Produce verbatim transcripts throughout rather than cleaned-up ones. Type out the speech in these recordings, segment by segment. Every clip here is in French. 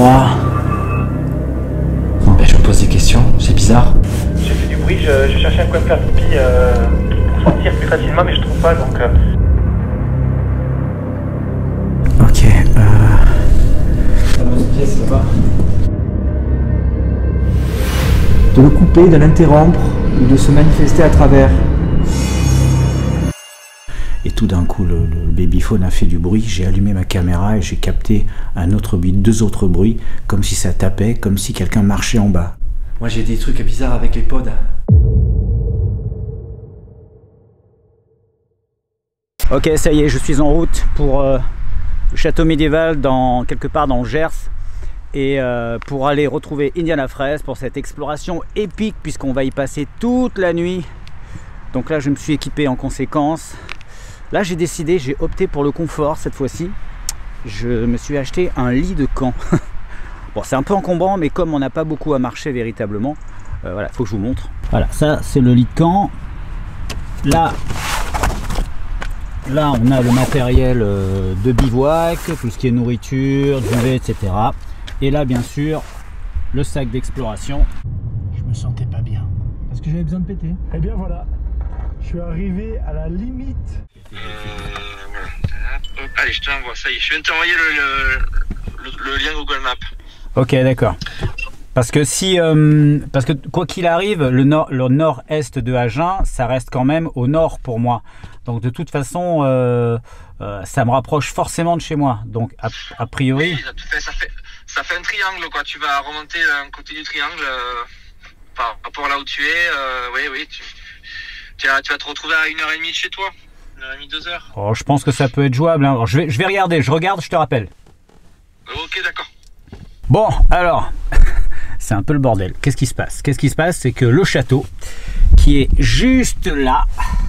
endroit. Bon, ben, je me pose des questions, c'est bizarre. J'ai fait du bruit, je, je cherchais un coin de faire pipi euh, pour sortir plus facilement, mais je trouve pas, donc... Euh... Ok, euh... dans une pièce là-bas. De le couper, de l'interrompre, ou de se manifester à travers. Et tout d'un coup, le, le babyphone a fait du bruit. J'ai allumé ma caméra et j'ai capté un autre bruit, deux autres bruits, comme si ça tapait, comme si quelqu'un marchait en bas. Moi, j'ai des trucs bizarres avec les pods. Ok, ça y est, je suis en route pour euh, le château médiéval, dans, quelque part dans le Gers. Et euh, pour aller retrouver Indiana Fraise pour cette exploration épique, puisqu'on va y passer toute la nuit. Donc là, je me suis équipé en conséquence. Là, j'ai décidé, j'ai opté pour le confort cette fois-ci. Je me suis acheté un lit de camp. Bon, c'est un peu encombrant, mais comme on n'a pas beaucoup à marcher véritablement, euh, voilà, il faut que je vous montre. Voilà, ça c'est le lit de camp. Là, là, on a le matériel euh, de bivouac, tout ce qui est nourriture, duvet, et cetera. Et là, bien sûr, le sac d'exploration. Je me sentais pas bien parce que j'avais besoin de péter. Eh bien voilà, je suis arrivé à la limite. Euh, voilà. Allez, je te l'envoie, ça y est, je viens de t'envoyer le, le, le, le lien Google Maps. Ok, d'accord. Parce que si, euh, parce que quoi qu'il arrive, le nord, le nord-est de Agen, ça reste quand même au nord pour moi. Donc de toute façon, euh, euh, ça me rapproche forcément de chez moi. Donc a, a priori. Oui, ça, fait, ça, fait, ça fait un triangle, quoi. Tu vas remonter un côté du triangle euh, par rapport à là où tu es. Euh, oui, oui. Tu, tu, vas, tu vas te retrouver à une heure et demie de chez toi. Une heure et demie, deux heures. Oh, je pense que ça peut être jouable. Hein. Alors, je vais, je vais regarder. Je regarde, je te rappelle. Ok, d'accord. Bon, alors, c'est un peu le bordel. Qu'est-ce qui se passe? Qu'est-ce qui se passe? C'est que le château, qui est juste là,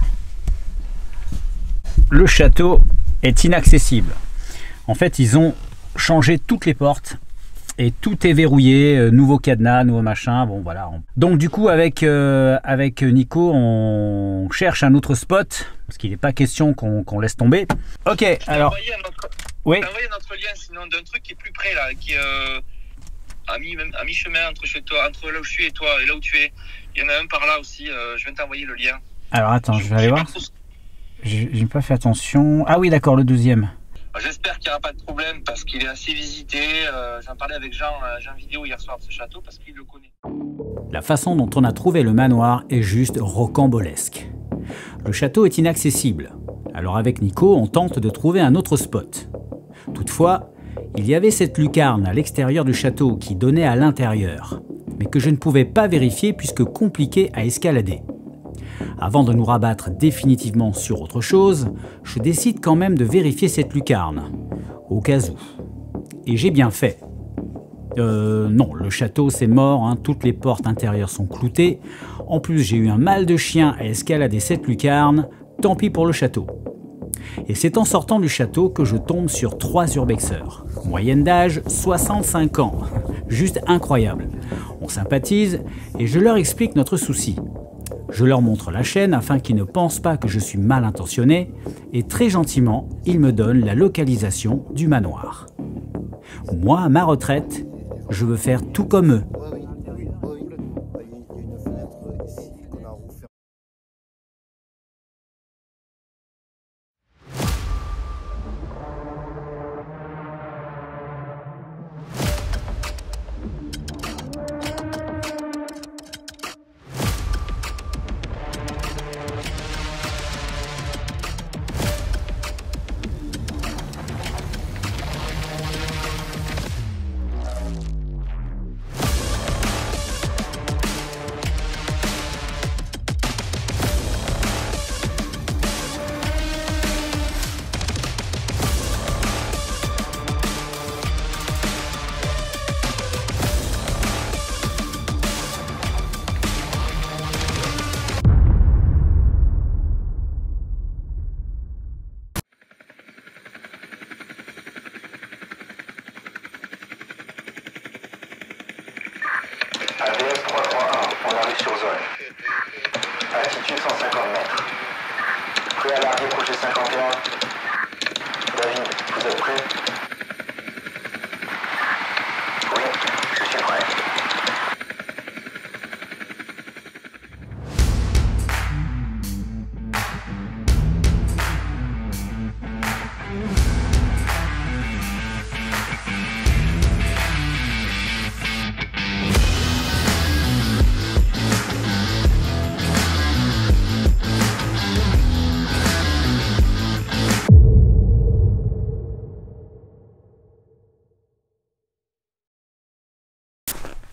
le château est inaccessible. En fait, ils ont changé toutes les portes et tout est verrouillé, euh, nouveau cadenas, nouveau machin. Bon, voilà. Donc, du coup, avec, euh, avec Nico, on cherche un autre spot parce qu'il n'est pas question qu'on qu'on laisse tomber. Ok, alors. Oui. T'as envoyé notre lien sinon d'un truc qui est plus près là, qui est euh, à mi-chemin mi entre chez toi, entre là où je suis et toi et là où tu es. Il y en a un par là aussi, euh, je viens de t'envoyer le lien. Alors attends, je, je vais aller voir. J'ai pas fait attention. Ah oui, d'accord, le deuxième. J'espère qu'il n'y aura pas de problème parce qu'il est assez visité. Euh, J'en parlais avec Jean, euh, Jean Vidéo hier soir de ce château parce qu'il le connaît. La façon dont on a trouvé le manoir est juste rocambolesque. Le château est inaccessible. Alors avec Nico, on tente de trouver un autre spot. Toutefois, il y avait cette lucarne à l'extérieur du château qui donnait à l'intérieur, mais que je ne pouvais pas vérifier puisque compliqué à escalader. Avant de nous rabattre définitivement sur autre chose, je décide quand même de vérifier cette lucarne, au cas où. Et j'ai bien fait. Euh, non, le château c'est mort, hein, toutes les portes intérieures sont cloutées. En plus, j'ai eu un mal de chien à escalader cette lucarne, tant pis pour le château. Et c'est en sortant du château que je tombe sur trois urbexeurs. Moyenne d'âge, soixante-cinq ans. Juste incroyable. On sympathise et je leur explique notre souci. Je leur montre la chaîne afin qu'ils ne pensent pas que je suis mal intentionné et très gentiment, ils me donnent la localisation du manoir. Moi, à ma retraite, je veux faire tout comme eux. A B S trois trois un, on arrive sur zone. Altitude cent cinquante mètres. Prêt à larguer projet cinquante et un. David, vous êtes prêts?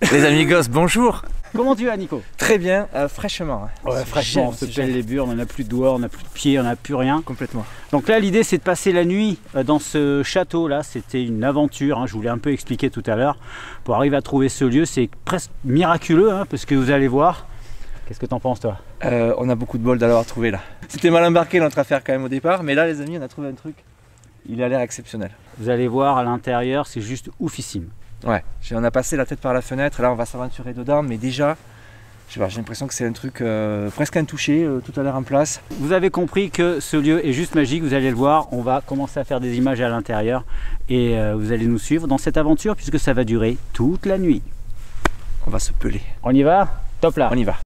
Les amigos, bonjour. Comment tu vas, Nico? Très bien, euh, fraîchement. Ouais, fraîchement, on se pèle les burnes, on n'a plus de doigts, on n'a plus de pieds, on n'a plus rien. Complètement. Donc là, l'idée, c'est de passer la nuit dans ce château-là. C'était une aventure, hein, je vous l'ai un peu expliqué tout à l'heure. Pour arriver à trouver ce lieu, c'est presque miraculeux, hein, parce que vous allez voir. Qu'est-ce que t'en penses, toi? euh, On a beaucoup de bol d'avoir trouvé là. C'était mal embarqué notre affaire quand même au départ, mais là, les amis, on a trouvé un truc. Il a l'air exceptionnel. Vous allez voir à l'intérieur, c'est juste oufissime. Ouais, on a passé la tête par la fenêtre, là on va s'aventurer dedans, mais déjà, j'ai l'impression que c'est un truc euh, presque intouché, euh, tout a l'air en place. Vous avez compris que ce lieu est juste magique, vous allez le voir, on va commencer à faire des images à l'intérieur et euh, vous allez nous suivre dans cette aventure puisque ça va durer toute la nuit. On va se peler. On y va? Top là. On y va.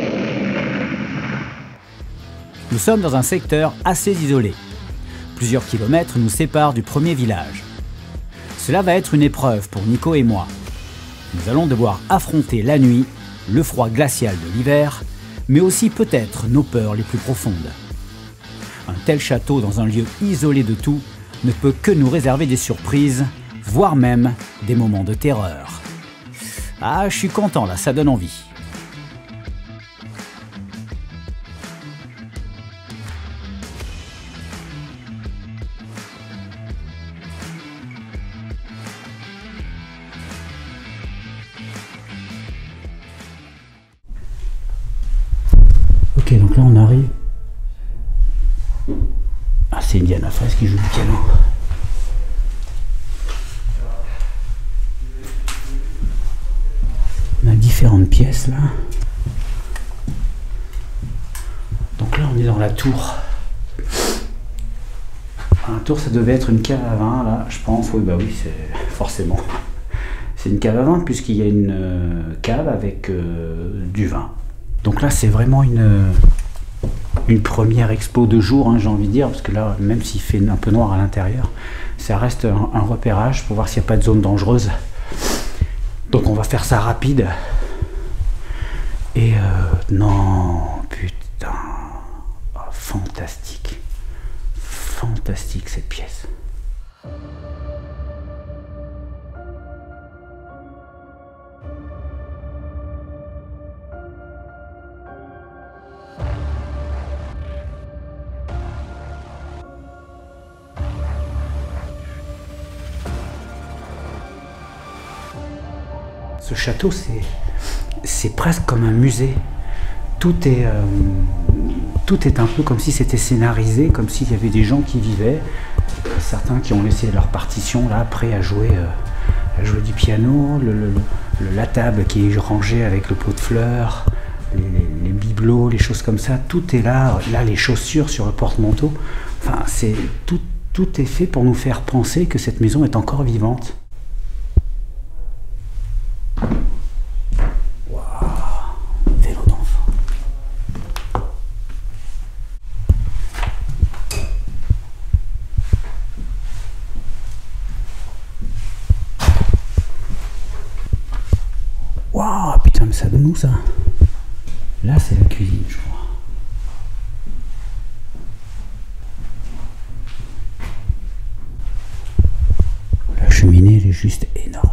Nous sommes dans un secteur assez isolé. Plusieurs kilomètres nous séparent du premier village. Cela va être une épreuve pour Nico et moi. Nous allons devoir affronter la nuit, le froid glacial de l'hiver, mais aussi peut-être nos peurs les plus profondes. Un tel château dans un lieu isolé de tout ne peut que nous réserver des surprises, voire même des moments de terreur. Ah, je suis content là, ça donne envie. Ok, donc là on arrive. Ah, c'est Indiana Fraise qui joue du piano. On a différentes pièces là. Donc là on est dans la tour. La tour, ça devait être une cave à vin là, je pense. Oui, bah oui, c'est forcément. C'est une cave à vin puisqu'il y a une euh, cave avec euh, du vin. Donc là, c'est vraiment une, une première expo de jour, hein, j'ai envie de dire, parce que là, même s'il fait un peu noir à l'intérieur, ça reste un, un repérage pour voir s'il n'y a pas de zone dangereuse. Donc on va faire ça rapide. Et euh, non, putain, oh, fantastique, fantastique cette pièce. Ce château, c'est presque comme un musée. Tout est, euh, tout est un peu comme si c'était scénarisé, comme s'il y avait des gens qui vivaient. Certains qui ont laissé leur partition là, prêts à jouer, euh, à jouer du piano, le, le, le, la table qui est rangée avec le pot de fleurs, les, les, les bibelots, les choses comme ça. Tout est là. Là, les chaussures sur le porte-manteau. Enfin, c'est tout, tout est fait pour nous faire penser que cette maison est encore vivante. Waouh, putain, mais ça donne où ça? Là, c'est la cuisine, je crois. La cheminée, elle est juste énorme.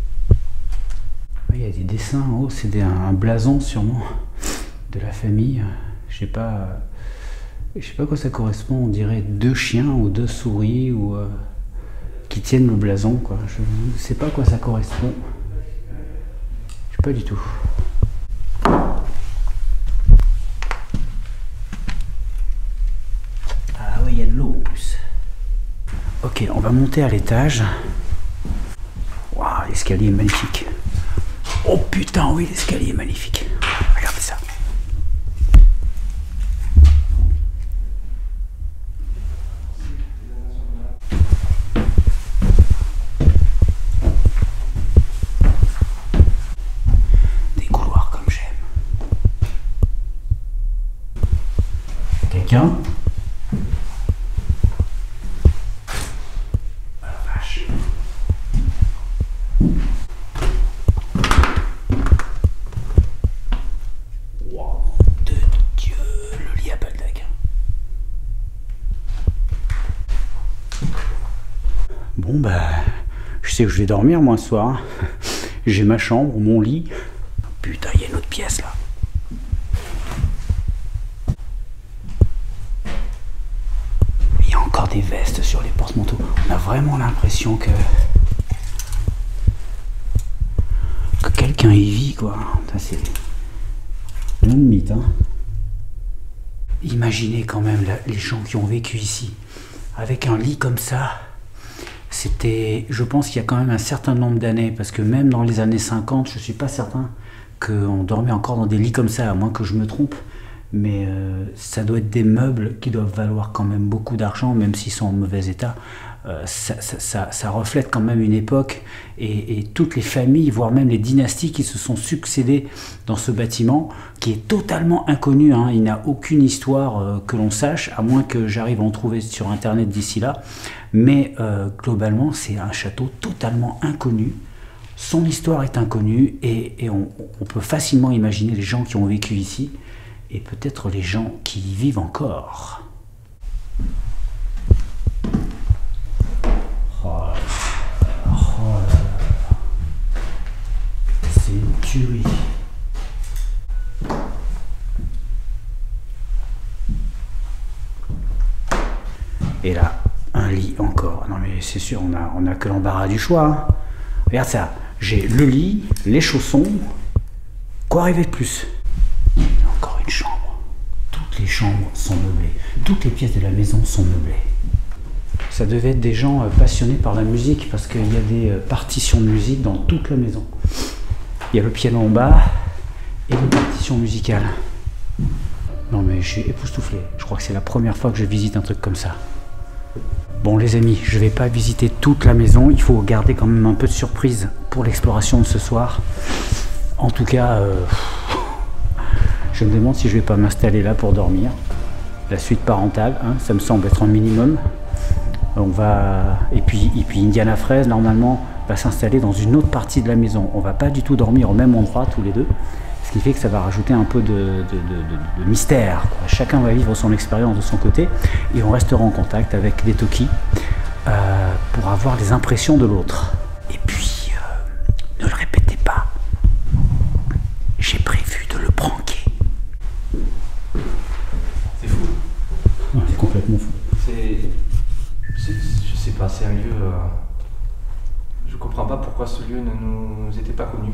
Il y a des dessins en haut, c'est un blason sûrement de la famille. Je sais pas, je sais pas quoi ça correspond. On dirait deux chiens ou deux souris ou euh, qui tiennent le blason, quoi. Je ne sais pas à quoi ça correspond. Pas du tout. Ah oui, il y a de l'eau en plus. Ok, on va monter à l'étage. Waouh, l'escalier est magnifique. Oh putain, oui, l'escalier est magnifique. Regardez ça. Quelqu'un? Oh la vache. Wow, de Dieu, le lit à baldaquin. Bon bah, je sais que je vais dormir moi ce soir. J'ai ma chambre, mon lit. Putain, il y a une autre pièce là. Il y a encore des vestes sur les porte-manteaux. On a vraiment l'impression que... que quelqu'un y vit, quoi. C'est un mythe, hein. Imaginez quand même la, les gens qui ont vécu ici. Avec un lit comme ça, c'était... Je pense qu'il y a quand même un certain nombre d'années, parce que même dans les années cinquante, je ne suis pas certain qu'on dormait encore dans des lits comme ça, à moins que je me trompe. Mais euh, ça doit être des meubles qui doivent valoir quand même beaucoup d'argent, même s'ils sont en mauvais état. Euh, ça, ça, ça, ça reflète quand même une époque et, et toutes les familles, voire même les dynasties qui se sont succédées dans ce bâtiment, qui est totalement inconnu, hein. Il n'a aucune histoire euh, que l'on sache, à moins que j'arrive à en trouver sur internet d'ici là. Mais euh, globalement, c'est un château totalement inconnu. Son histoire est inconnue et, et on, on peut facilement imaginer les gens qui ont vécu ici et peut-être les gens qui y vivent encore. Oh là là, oh là là. C'est une tuerie. Et là, un lit encore. Non mais c'est sûr, on a, on a que l'embarras du choix. Hein. Regarde ça, j'ai le lit, les chaussons. Quoi rêver de plus? Encore une chambre. Toutes les chambres sont meublées. Toutes les pièces de la maison sont meublées. Ça devait être des gens passionnés par la musique parce qu'il y a des partitions de musique dans toute la maison. Il y a le piano en bas et les partitions musicales. Non mais je suis époustouflé. Je crois que c'est la première fois que je visite un truc comme ça. Bon les amis, je vais pas visiter toute la maison. Il faut garder quand même un peu de surprise pour l'exploration de ce soir. En tout cas, euh, je me demande si je vais pas m'installer là pour dormir. La suite parentale, hein, ça me semble être un minimum. On va et puis et puis Indiana Fraise normalement va s'installer dans une autre partie de la maison. On va pas du tout dormir au même endroit tous les deux, ce qui fait que ça va rajouter un peu de, de, de, de, de mystère, quoi. Chacun va vivre son expérience de son côté et on restera en contact avec des Toki euh, pour avoir les impressions de l'autre. Et puis euh, ne le répétez pas. J'ai prévu de le pranker. C'est fou. Non, c'est complètement fou. C'est... Je sais pas, c'est un lieu... Euh... Je comprends pas pourquoi ce lieu ne nous était pas connu.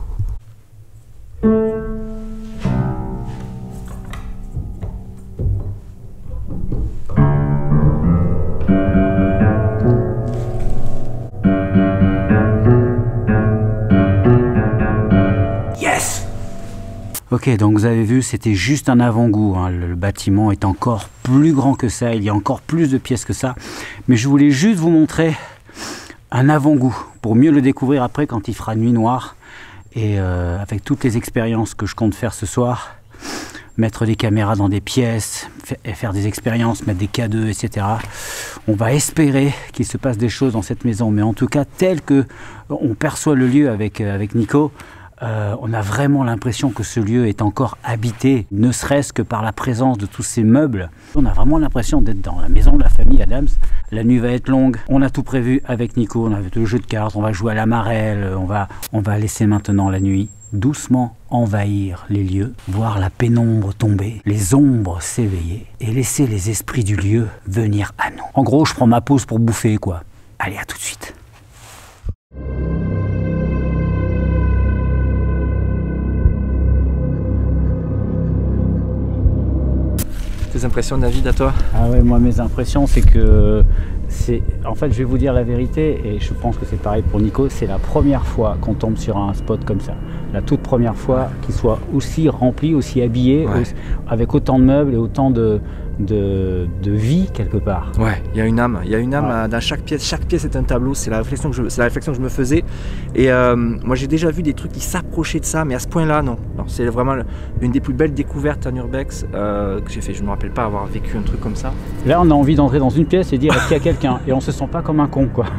Yes! Ok, donc vous avez vu, c'était juste un avant-goût, hein. Le, le bâtiment est encore plus grand que ça, il y a encore plus de pièces que ça. Mais je voulais juste vous montrer un avant-goût pour mieux le découvrir après quand il fera nuit noire. Et euh, avec toutes les expériences que je compte faire ce soir, mettre des caméras dans des pièces, faire des expériences, mettre des K deux, et cetera. On va espérer qu'il se passe des choses dans cette maison. Mais en tout cas, tel que on perçoit le lieu avec, avec Nico, Euh, on a vraiment l'impression que ce lieu est encore habité, ne serait-ce que par la présence de tous ces meubles. On a vraiment l'impression d'être dans la maison de la famille Adams. La nuit va être longue, on a tout prévu avec Nico, on a le jeu de cartes, on va jouer à la marelle, on va, on va laisser maintenant la nuit doucement envahir les lieux, voir la pénombre tomber, les ombres s'éveiller et laisser les esprits du lieu venir à nous. En gros, je prends ma pause pour bouffer, quoi. Allez, à tout de suite. Tes impressions, David, à toi? Ah ouais, moi mes impressions c'est que c'est, en fait je vais vous dire la vérité et je pense que c'est pareil pour Nico, c'est la première fois qu'on tombe sur un spot comme ça, la toute première fois qu'il soit aussi rempli, aussi habillé, ouais. aussi, avec autant de meubles et autant de, de, de vie quelque part. Ouais, il y a une âme, il y a une âme ouais. Dans chaque pièce, chaque pièce est un tableau, c'est la réflexion que je, c'est la réflexion que je me faisais et euh, moi j'ai déjà vu des trucs qui s'approchaient de ça mais à ce point là non, non c'est vraiment une des plus belles découvertes en urbex euh, que j'ai fait, je ne me rappelle pas avoir vécu un truc comme ça. Là on a envie d'entrer dans une pièce et dire est-ce qu'il y a quelqu'un et on se sent pas comme un con quoi.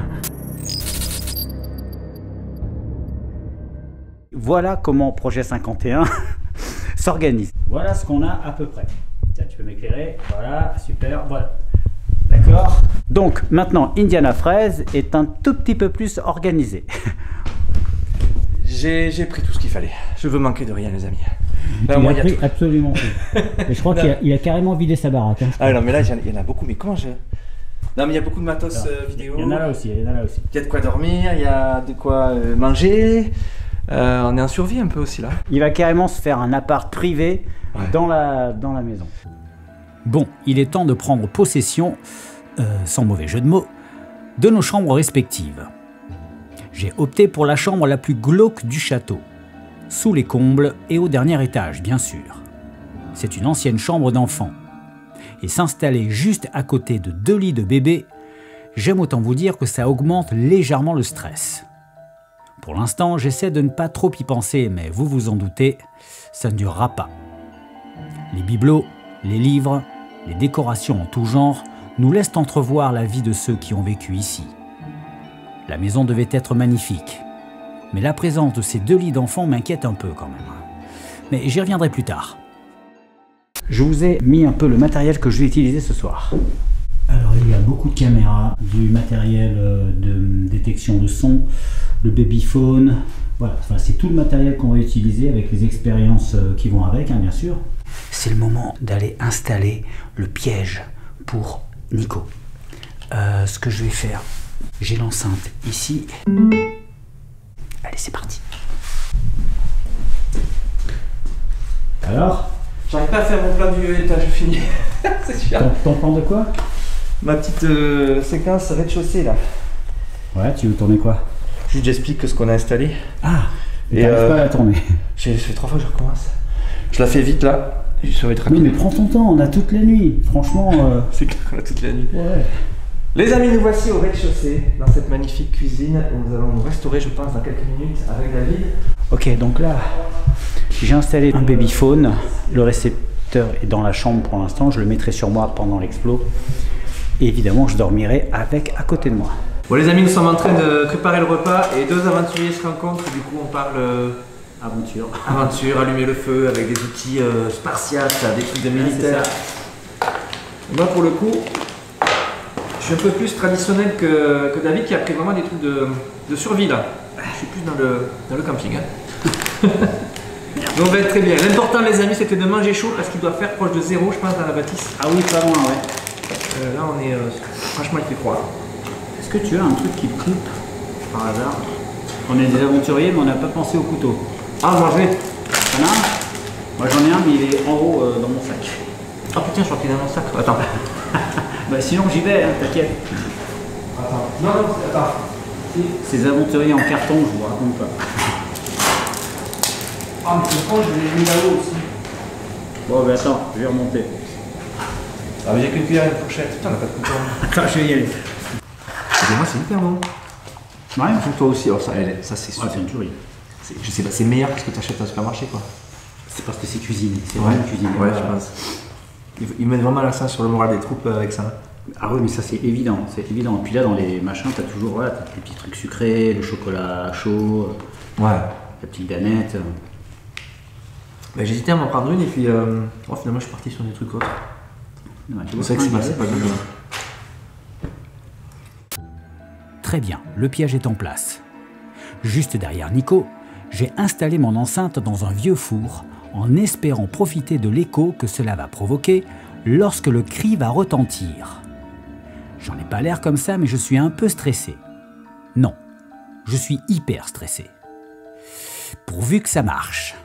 Voilà comment Projet cinquante et un s'organise. Voilà ce qu'on a à peu près. Tiens, tu peux m'éclairer. Voilà, super. Voilà. D'accord. Donc maintenant, Indiana Fraise est un tout petit peu plus organisé. J'ai pris tout ce qu'il fallait. Je veux manquer de rien, les amis. Là, il moi, a il y a pris tout. absolument tout. Mais je crois qu'il a, il a carrément vidé sa baraque. Hein, ah non, mais là, il y en a beaucoup. Mais comment je... Non, mais il y a beaucoup de matos Alors, euh, vidéo. Il y en a là aussi, il y en a là aussi. Il y a de quoi dormir, il y a de quoi euh, manger. Euh, on est en survie un peu aussi là. Il va carrément se faire un appart privé ouais. dans, la, dans la maison. Bon, il est temps de prendre possession, euh, sans mauvais jeu de mots, de nos chambres respectives. J'ai opté pour la chambre la plus glauque du château, sous les combles et au dernier étage, bien sûr. C'est une ancienne chambre d'enfant. Et s'installer juste à côté de deux lits de bébé, j'aime autant vous dire que ça augmente légèrement le stress. Pour l'instant, j'essaie de ne pas trop y penser, mais vous vous en doutez, ça ne durera pas. Les bibelots, les livres, les décorations en tout genre nous laissent entrevoir la vie de ceux qui ont vécu ici. La maison devait être magnifique, mais la présence de ces deux lits d'enfants m'inquiète un peu quand même. Mais j'y reviendrai plus tard. Je vous ai mis un peu le matériel que je vais utiliser ce soir. Alors il y a beaucoup de caméras, du matériel de détection de son, le babyphone, voilà, enfin, c'est tout le matériel qu'on va utiliser avec les expériences qui vont avec, hein, bien sûr. C'est le moment d'aller installer le piège pour Nico. Euh, ce que je vais faire, j'ai l'enceinte ici. Allez, c'est parti. Alors ? J'arrive pas à faire mon plan du étage fini. C'est super. Ton, ton plan de quoi? Ma petite euh, séquence rez-de-chaussée là. Ouais, tu veux tourner quoi? Juste j'explique ce qu'on a installé. Ah, et t'arrives euh, pas à la tourner. J'ai fait trois fois que je recommence. Je la fais vite là. Ça va être rapide. Oui, mais prends ton temps, on a toute la nuit. Franchement. Euh... C'est clair qu'on a toute la nuit. Ouais. Les amis, nous voici au rez-de-chaussée, dans cette magnifique cuisine où nous allons nous restaurer, je pense, dans quelques minutes avec David. Ok, donc là, j'ai installé un babyphone. Le récepteur est dans la chambre pour l'instant. Je le mettrai sur moi pendant l'explo. Et évidemment, je dormirai avec à côté de moi. Bon, les amis, nous sommes en train de préparer le repas et deux aventuriers se rencontrent. Du coup, on parle euh, aventure. Aventure, allumer le feu avec des outils euh, spartiates, des trucs de militaires. Ouais, moi, pour le coup, je suis un peu plus traditionnel que, que David qui a pris vraiment des trucs de, de survie là. Je suis plus dans le, dans le camping. Hein. Donc on va être très bien. L'important les amis c'était de manger chaud parce qu'il doit faire proche de zéro je pense dans la bâtisse. Ah oui, pas loin, ouais. Euh, là on est... Euh, franchement il fait froid. Est-ce que tu as un truc qui coupe par hasard? On est des aventuriers mais on n'a pas pensé au couteau. Ah manger. T'en as un? Moi j'en ai un mais il est en haut euh, dans mon sac. Ah putain je crois qu'il est dans mon sac. Attends. Bah sinon j'y vais, hein, t'inquiète. Attends. Non, non, attends. Si. Ces aventuriers en carton, je vous raconte pas. Ah mais c'est con, je l'ai mis là-haut aussi. Bon bah attends, je vais remonter. Ah mais j'ai qu'une cuillère et une fourchette. Putain on n'a pas de couteau. Attends, je vais y aller. Et moi c'est hyper bon. Ouais, pour toi aussi, alors ça, elle, ça c'est super. Ah, c'est une tuerie. Je sais pas, c'est meilleur que ce que tu achètes au supermarché quoi. C'est parce que c'est cuisiné, c'est ouais. vraiment cuisiné. Ouais, je pense. Ils mettent vraiment l'accent sur le moral des troupes avec ça. Ah oui, mais ça c'est évident, c'est évident. Et puis là, dans les machins, t'as toujours voilà, t'as les petits trucs sucrés, le chocolat chaud, ouais. la petite danette. Bah, j'hésitais à m'en prendre une et puis euh, oh, finalement je suis parti sur des trucs autres. Ouais, c'est vrai que c'est pas, c'est pas bien. Très bien, le piège est en place. Juste derrière Nico, j'ai installé mon enceinte dans un vieux four en espérant profiter de l'écho que cela va provoquer lorsque le cri va retentir. J'en ai pas l'air comme ça, mais je suis un peu stressé. Non, je suis hyper stressé. Pourvu que ça marche.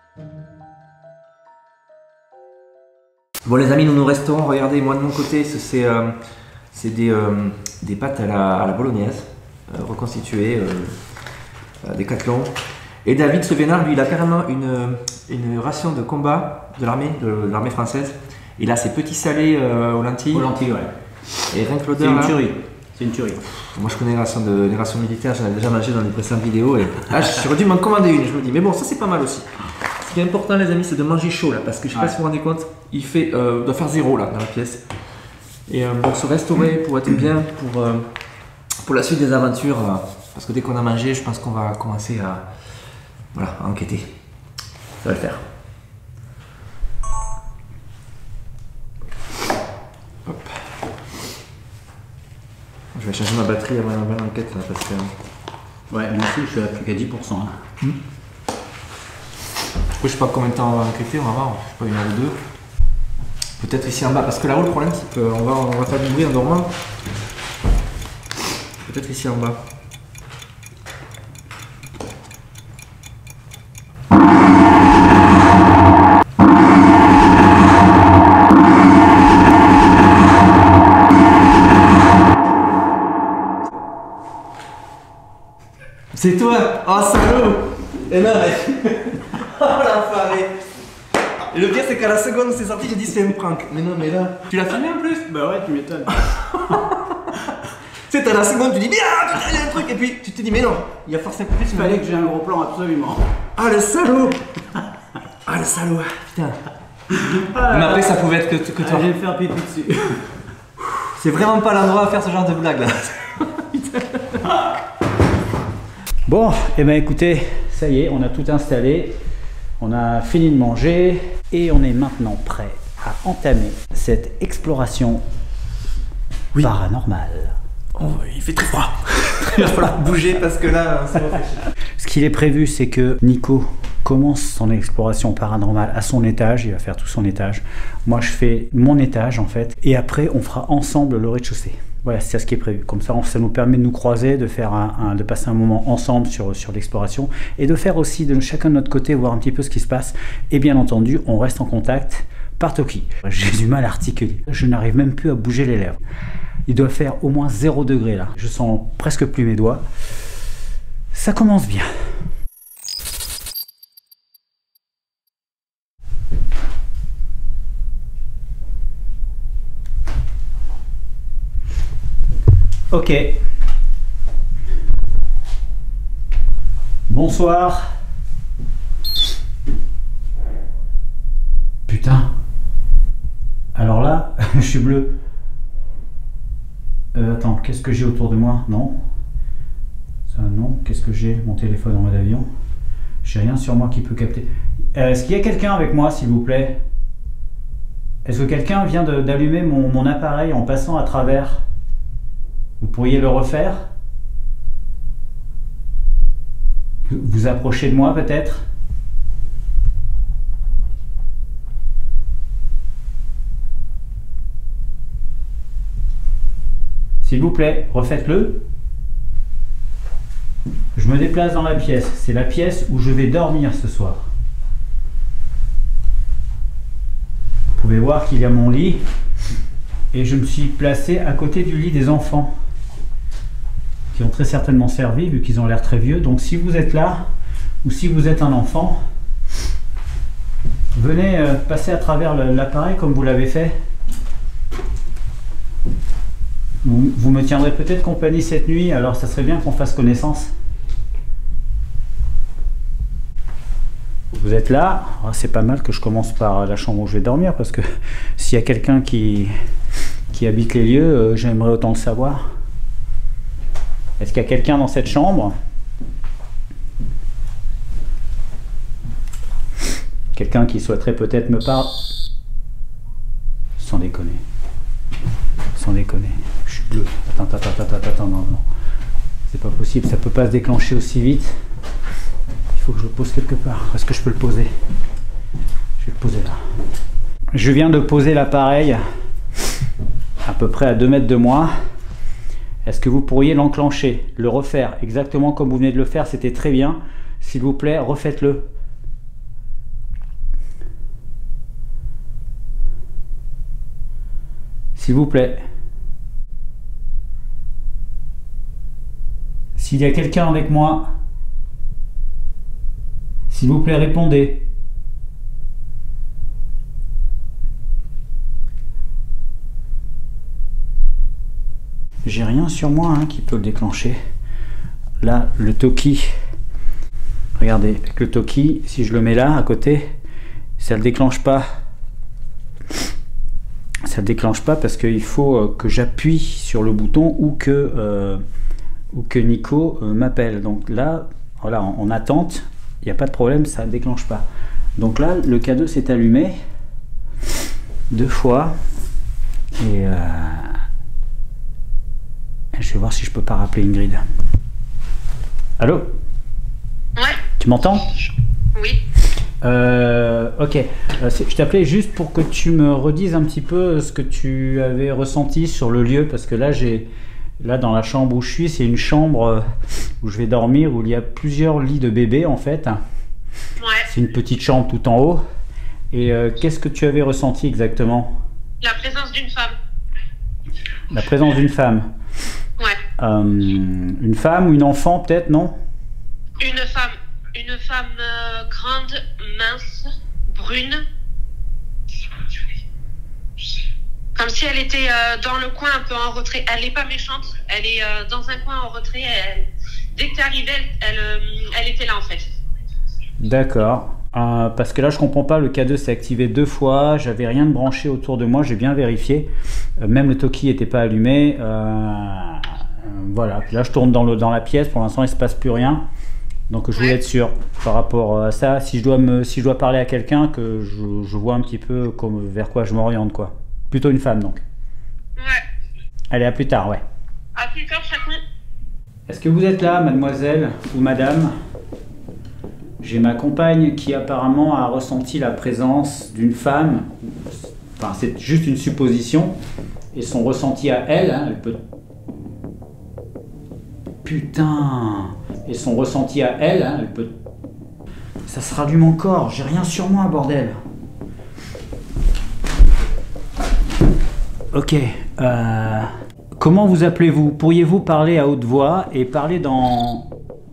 Bon les amis, nous nous restaurons, regardez, moi de mon côté, c'est euh, des, euh, des pâtes à la, à la bolognaise, euh, reconstituées, euh, Décathlon. Et David, ce vénard, lui, il a carrément une, une ration de combat de l'armée, de l'armée française. Il a ses petits salés euh, aux lentilles. Aux lentilles, ouais. Et rien que l'odeur. C'est une tuerie. C'est une tuerie. Moi, je connais les rations, de, les rations militaires, j'en ai déjà mangé dans les précédentes vidéos. Et ah, j'aurais dû m'en commander une, je me dis. Mais bon, ça, c'est pas mal aussi. Ce qui est important, les amis, c'est de manger chaud là, parce que je sais ouais. pas si vous vous rendez compte, il fait, euh, doit faire zéro là dans la pièce. Et euh, pour se restaurer, pour être bien, pour, euh, pour la suite des aventures, euh, parce que dès qu'on a mangé, je pense qu'on va commencer à, voilà, à enquêter. Ça va le faire. Hop. Je vais changer ma batterie avant l'enquête là, parce que Ouais, moi aussi je suis à plus qu'à dix pour cent. Hein. Mmh. Je sais pas combien de temps on va enquêter, on va voir, je sais pas, une heure ou deux. Peut-être ici en bas, parce que là-haut le problème c'est qu'on va, on va faire du bruit en dormant. Peut-être ici en bas. C'est toi! Oh salaud! Et non mais... Oh l'enfoiré! Et le pire c'est qu'à la seconde où c'est sorti j'ai dit c'est un prank. Mais non mais là... Tu l'as filmé en plus? Bah ouais, tu m'étonnes. Tu sais, t'as la seconde, tu dis ah putain, il y a un truc, et puis tu te dis mais non, il y a forcément plus. Il fallait que j'ai un gros plan absolument. Ah le salaud! Ah le salaud, putain! Ah, mais après ça pouvait être que, que toi. Ah, je vais me faire pipi dessus. C'est vraiment pas l'endroit à faire ce genre de blague là. Bon, et eh ben écoutez, ça y est, on a tout installé, on a fini de manger et on est maintenant prêt à entamer cette exploration oui. paranormale. Oh, il fait très froid. Il va falloir bouger parce que là, ça va faire chier. Ce qu'il est prévu, c'est que Nico commence son exploration paranormale à son étage, il va faire tout son étage. Moi, je fais mon étage en fait, et après, on fera ensemble le rez-de-chaussée. Voilà, c'est ce qui est prévu. Comme ça, ça nous permet de nous croiser, de faire un, un, de passer un moment ensemble sur, sur l'exploration et de faire aussi de chacun de notre côté, voir un petit peu ce qui se passe. Et bien entendu, on reste en contact par Toki. J'ai du mal à articuler. Je n'arrive même plus à bouger les lèvres. Il doit faire au moins zéro degré là. Je sens presque plus mes doigts. Ça commence bien. Ok. Bonsoir. Putain. Alors là, je suis bleu. Euh, attends, qu'est-ce que j'ai autour de moi? Non. Ça, non. Qu'est-ce que j'ai? Mon téléphone en mode avion. J'ai rien sur moi qui peut capter. Euh, Est-ce qu'il y a quelqu'un avec moi, s'il vous plaît? Est-ce que quelqu'un vient d'allumer mon, mon appareil en passant à travers? Vous pourriez le refaire? Vous approchez de moi peut-être? S'il vous plaît, refaites-le. Je me déplace dans la pièce. C'est la pièce où je vais dormir ce soir. Vous pouvez voir qu'il y a mon lit et je me suis placé à côté du lit des enfants qui ont très certainement servi vu qu'ils ont l'air très vieux. Donc si vous êtes là ou si vous êtes un enfant, venez euh, passer à travers l'appareil comme vous l'avez fait. Vous, vous me tiendrez peut-être compagnie cette nuit, alors ça serait bien qu'on fasse connaissance. Vous êtes là, oh, c'est pas mal que je commence par la chambre où je vais dormir parce que s'il y a quelqu'un qui, qui habite les lieux, euh, j'aimerais autant le savoir. Est-ce qu'il y a quelqu'un dans cette chambre? Quelqu'un qui souhaiterait peut-être me parler? Sans déconner. Sans déconner. Je suis bleu. Attends, attends, attends, attends, attends, non, non. C'est pas possible, ça peut pas se déclencher aussi vite. Il faut que je le pose quelque part. Est-ce que je peux le poser? Je vais le poser là. Je viens de poser l'appareil à peu près à deux mètres de moi. Est-ce que vous pourriez l'enclencher, le refaire exactement comme vous venez de le faire? C'était très bien. S'il vous plaît, refaites-le. S'il vous plaît. S'il y a quelqu'un avec moi, s'il vous plaît, répondez. J'ai rien sur moi hein, qui peut le déclencher. Là, le Toki. Regardez, avec le Toki, si je le mets là, à côté, ça ne le déclenche pas. Ça ne le déclenche pas parce qu'il faut que j'appuie sur le bouton ou que, euh, ou que Nico euh, m'appelle. Donc là, voilà, en, en attente, il n'y a pas de problème, ça ne déclenche pas. Donc là, le K deux s'est allumé deux fois. Et... Euh, je vais voir si je peux pas rappeler Ingrid. Allô? Ouais. Tu m'entends? Oui. Euh, ok. Euh, je t'appelais juste pour que tu me redises un petit peu ce que tu avais ressenti sur le lieu, parce que là, j'ai, là dans la chambre où je suis, c'est une chambre où je vais dormir, où il y a plusieurs lits de bébés en fait. Ouais. C'est une petite chambre tout en haut. Et euh, qu'est-ce que tu avais ressenti exactement? La présence d'une femme. La présence d'une femme. Ouais. Euh, une femme ou une enfant peut-être, non? Une femme. Une femme euh, grande, mince, brune. Comme si elle était euh, dans le coin un peu en retrait. Elle n'est pas méchante. Elle est euh, dans un coin en retrait. Elle, dès que tu arrivais, elle, elle, euh, elle était là en fait. D'accord. Euh, parce que là je comprends pas, le K deux s'est activé deux fois, j'avais rien de branché autour de moi, j'ai bien vérifié, euh, même le Toki n'était pas allumé, euh, euh, voilà, là je tourne dans, le, dans la pièce, pour l'instant il se passe plus rien, donc je voulais être sûr par rapport à ça, si je dois, me, si je dois parler à quelqu'un, que je, je vois un petit peu comme, vers quoi je m'oriente quoi, plutôt une femme donc. Ouais. Allez, à plus tard, ouais. À plus tard, chacun. Est-ce que vous êtes là, mademoiselle ou madame? J'ai ma compagne qui apparemment a ressenti la présence d'une femme, enfin c'est juste une supposition, et son ressenti à elle, hein, elle peut... Putain! Et son ressenti à elle, hein, elle peut... Ça se rallume encore, j'ai rien sur moi, bordel! Ok, euh... comment vous appelez-vous? Pourriez-vous parler à haute voix et parler dans...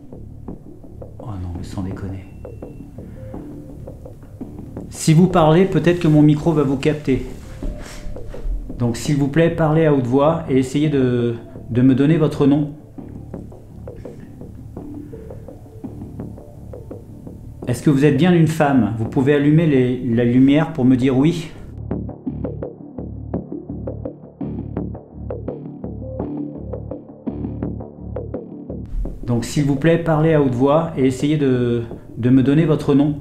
Sans déconner. Si vous parlez, peut-être que mon micro va vous capter. Donc s'il vous plaît, parlez à haute voix et essayez de, de me donner votre nom. Est-ce que vous êtes bien une femme? Vous pouvez allumer les, la lumière pour me dire oui? Donc s'il vous plaît, parlez à haute voix et essayez de, de me donner votre nom.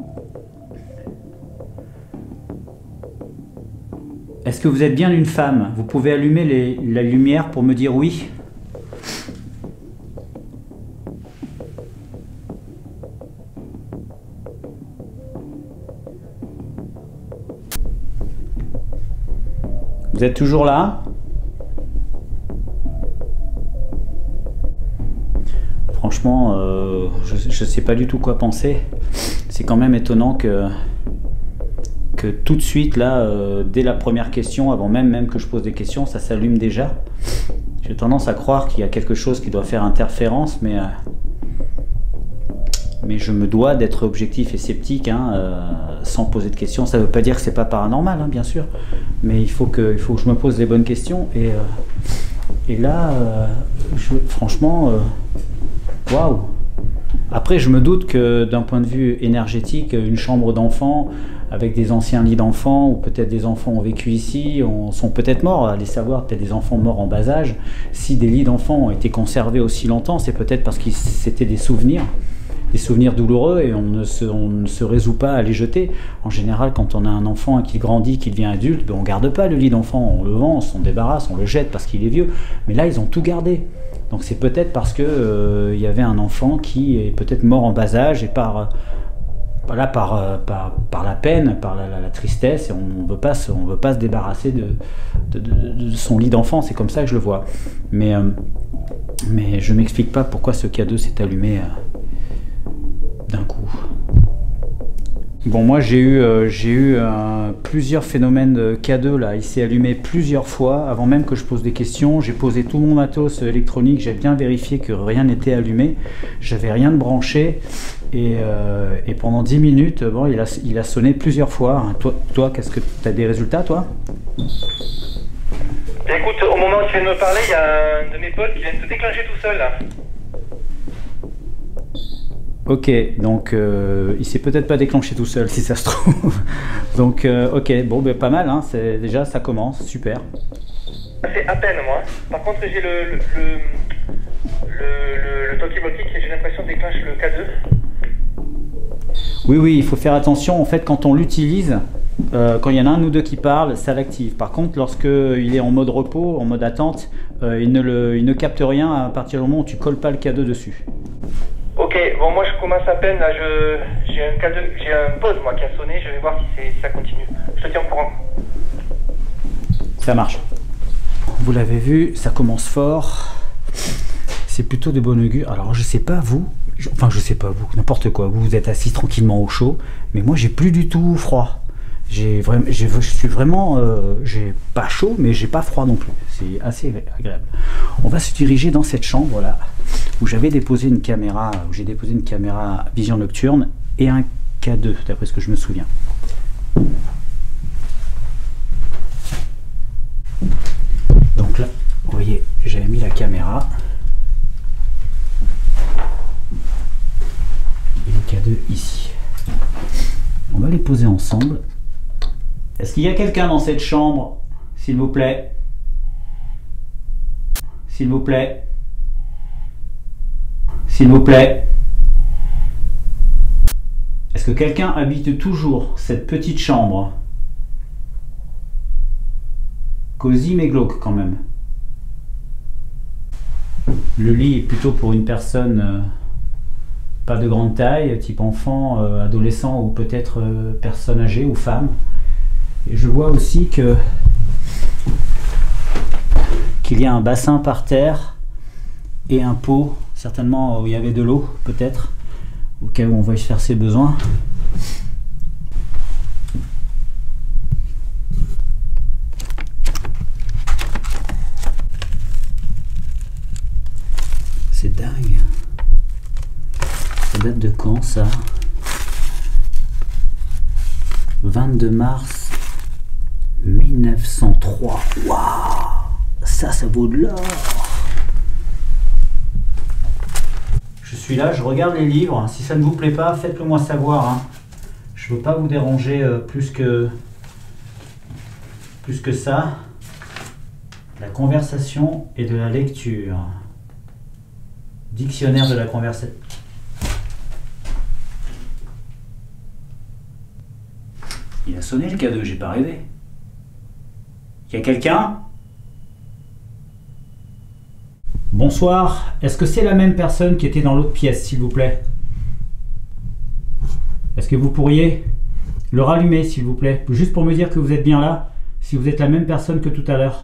Est-ce que vous êtes bien une femme? Vous pouvez allumer les, la lumière pour me dire oui? Vous êtes toujours là? Franchement, euh, je ne sais pas du tout quoi penser. C'est quand même étonnant que, que tout de suite, là, euh, dès la première question, avant même, même que je pose des questions, ça s'allume déjà. J'ai tendance à croire qu'il y a quelque chose qui doit faire interférence, mais, euh, mais je me dois d'être objectif et sceptique, hein, euh, sans poser de questions. Ça ne veut pas dire que c'est pas paranormal, hein, bien sûr, mais il faut que, il faut que je me pose les bonnes questions. Et, euh, et là, euh, je, franchement... Euh, Waouh! Après, je me doute que d'un point de vue énergétique, une chambre d'enfant avec des anciens lits d'enfants, ou peut-être des enfants ont vécu ici, on, sont peut-être morts, allez savoir, peut-être des enfants morts en bas âge. Si des lits d'enfants ont été conservés aussi longtemps, c'est peut-être parce que c'était des souvenirs, des souvenirs douloureux, et on ne, se, on ne se résout pas à les jeter. En général, quand on a un enfant qui grandit, qui devient adulte, ben on ne garde pas le lit d'enfant, on le vend, on s'en débarrasse, on le jette parce qu'il est vieux. Mais là, ils ont tout gardé. Donc c'est peut-être parce que euh, y avait un enfant qui est peut-être mort en bas âge et par, voilà, par, euh, par, par la peine, par la, la, la tristesse, et on ne veut pas se, on veut pas se débarrasser de, de, de, de son lit d'enfant, c'est comme ça que je le vois. Mais, euh, mais je ne m'explique pas pourquoi ce K deux s'est allumé euh, d'un coup. Bon, moi j'ai eu, euh, j'ai eu euh, plusieurs phénomènes de K deux là, il s'est allumé plusieurs fois avant même que je pose des questions. J'ai posé tout mon matos électronique, j'ai bien vérifié que rien n'était allumé, j'avais rien de branché, et, euh, et pendant dix minutes, bon, il, a, il a sonné plusieurs fois. Toi, toi qu'est-ce que tu as des résultats toi? Écoute, au moment où tu viens de me parler, il y a un de mes potes qui vient de se déclencher tout seul là. Ok, donc euh, il s'est peut-être pas déclenché tout seul si ça se trouve. Donc euh, ok, bon ben pas mal, hein, c'est, déjà ça commence, super. Ça fait à peine moi. Par contre j'ai le le, le, le, le Toki-Moki qui j'ai l'impression déclenche le K deux. Oui oui, il faut faire attention en fait quand on l'utilise, euh, quand il y en a un ou deux qui parlent, ça l'active. Par contre lorsqu'il est en mode repos, en mode attente, euh, il, ne le, il ne capte rien à partir du moment où tu colles pas le K deux dessus. bon moi je commence à peine, là je j'ai un cas de j'ai un pause moi qui a sonné, je vais voir si, si ça continue. Je te tiens au courant. Ça marche. Vous l'avez vu, ça commence fort. C'est plutôt de bon augure. Alors je sais pas vous, je, enfin je sais pas vous, n'importe quoi, vous vous êtes assis tranquillement au chaud, mais moi j'ai plus du tout froid. J'ai vraiment, je suis vraiment, euh, j'ai pas chaud, mais j'ai pas froid non plus. C'est assez agréable. On va se diriger dans cette chambre là, où j'avais déposé une caméra, où j'ai déposé une caméra vision nocturne et un K deux, d'après ce que je me souviens. Donc là, vous voyez, j'avais mis la caméra. Et le K deux ici. On va les poser ensemble. Est-ce qu'il y a quelqu'un dans cette chambre, s'il vous plaît? S'il vous plaît. S'il vous plaît. Est-ce que quelqu'un habite toujours cette petite chambre? Cosy mais glauque quand même. Le lit est plutôt pour une personne euh, pas de grande taille, type enfant, euh, adolescent ou peut-être euh, personne âgée ou femme. Et je vois aussi que qu'il y a un bassin par terre et un pot, certainement où il y avait de l'eau, peut-être, au cas où on va y faire ses besoins. C'est dingue. Ça date de quand ça? vingt-deux mars mille neuf cent trois. Waouh! Ça, ça vaut de l'or! Je suis là, je regarde les livres. Si ça ne vous plaît pas, faites-le moi savoir. Hein. Je ne veux pas vous déranger euh, plus que plus que ça. La conversation et de la lecture. Dictionnaire de la conversation. Il a sonné le K deux, j'ai pas rêvé. Il y a quelqu'un? Bonsoir, est-ce que c'est la même personne qui était dans l'autre pièce, s'il vous plaît? Est-ce que vous pourriez le rallumer, s'il vous plaît? Juste pour me dire que vous êtes bien là, si vous êtes la même personne que tout à l'heure.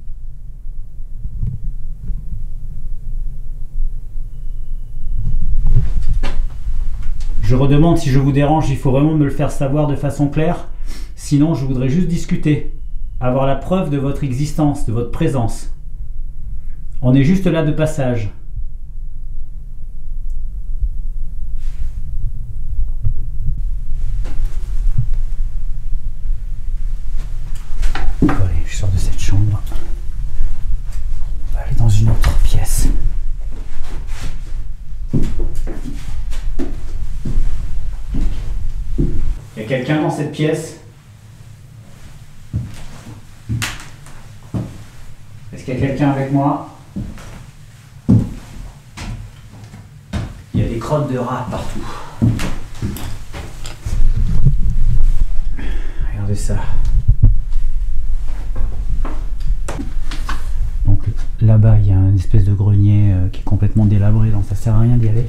Je redemande si je vous dérange, il faut vraiment me le faire savoir de façon claire. Sinon, je voudrais juste discuter, avoir la preuve de votre existence, de votre présence. On est juste là de passage. Allez, je sors de cette chambre. On va aller dans une autre pièce. Il y a quelqu'un dans cette pièce? Est-ce qu'il y a quelqu'un avec moi? Il y a des crottes de rats partout. Regardez ça. Donc là-bas, il y a une espèce de grenier euh, qui est complètement délabré, donc ça sert à rien d'y aller.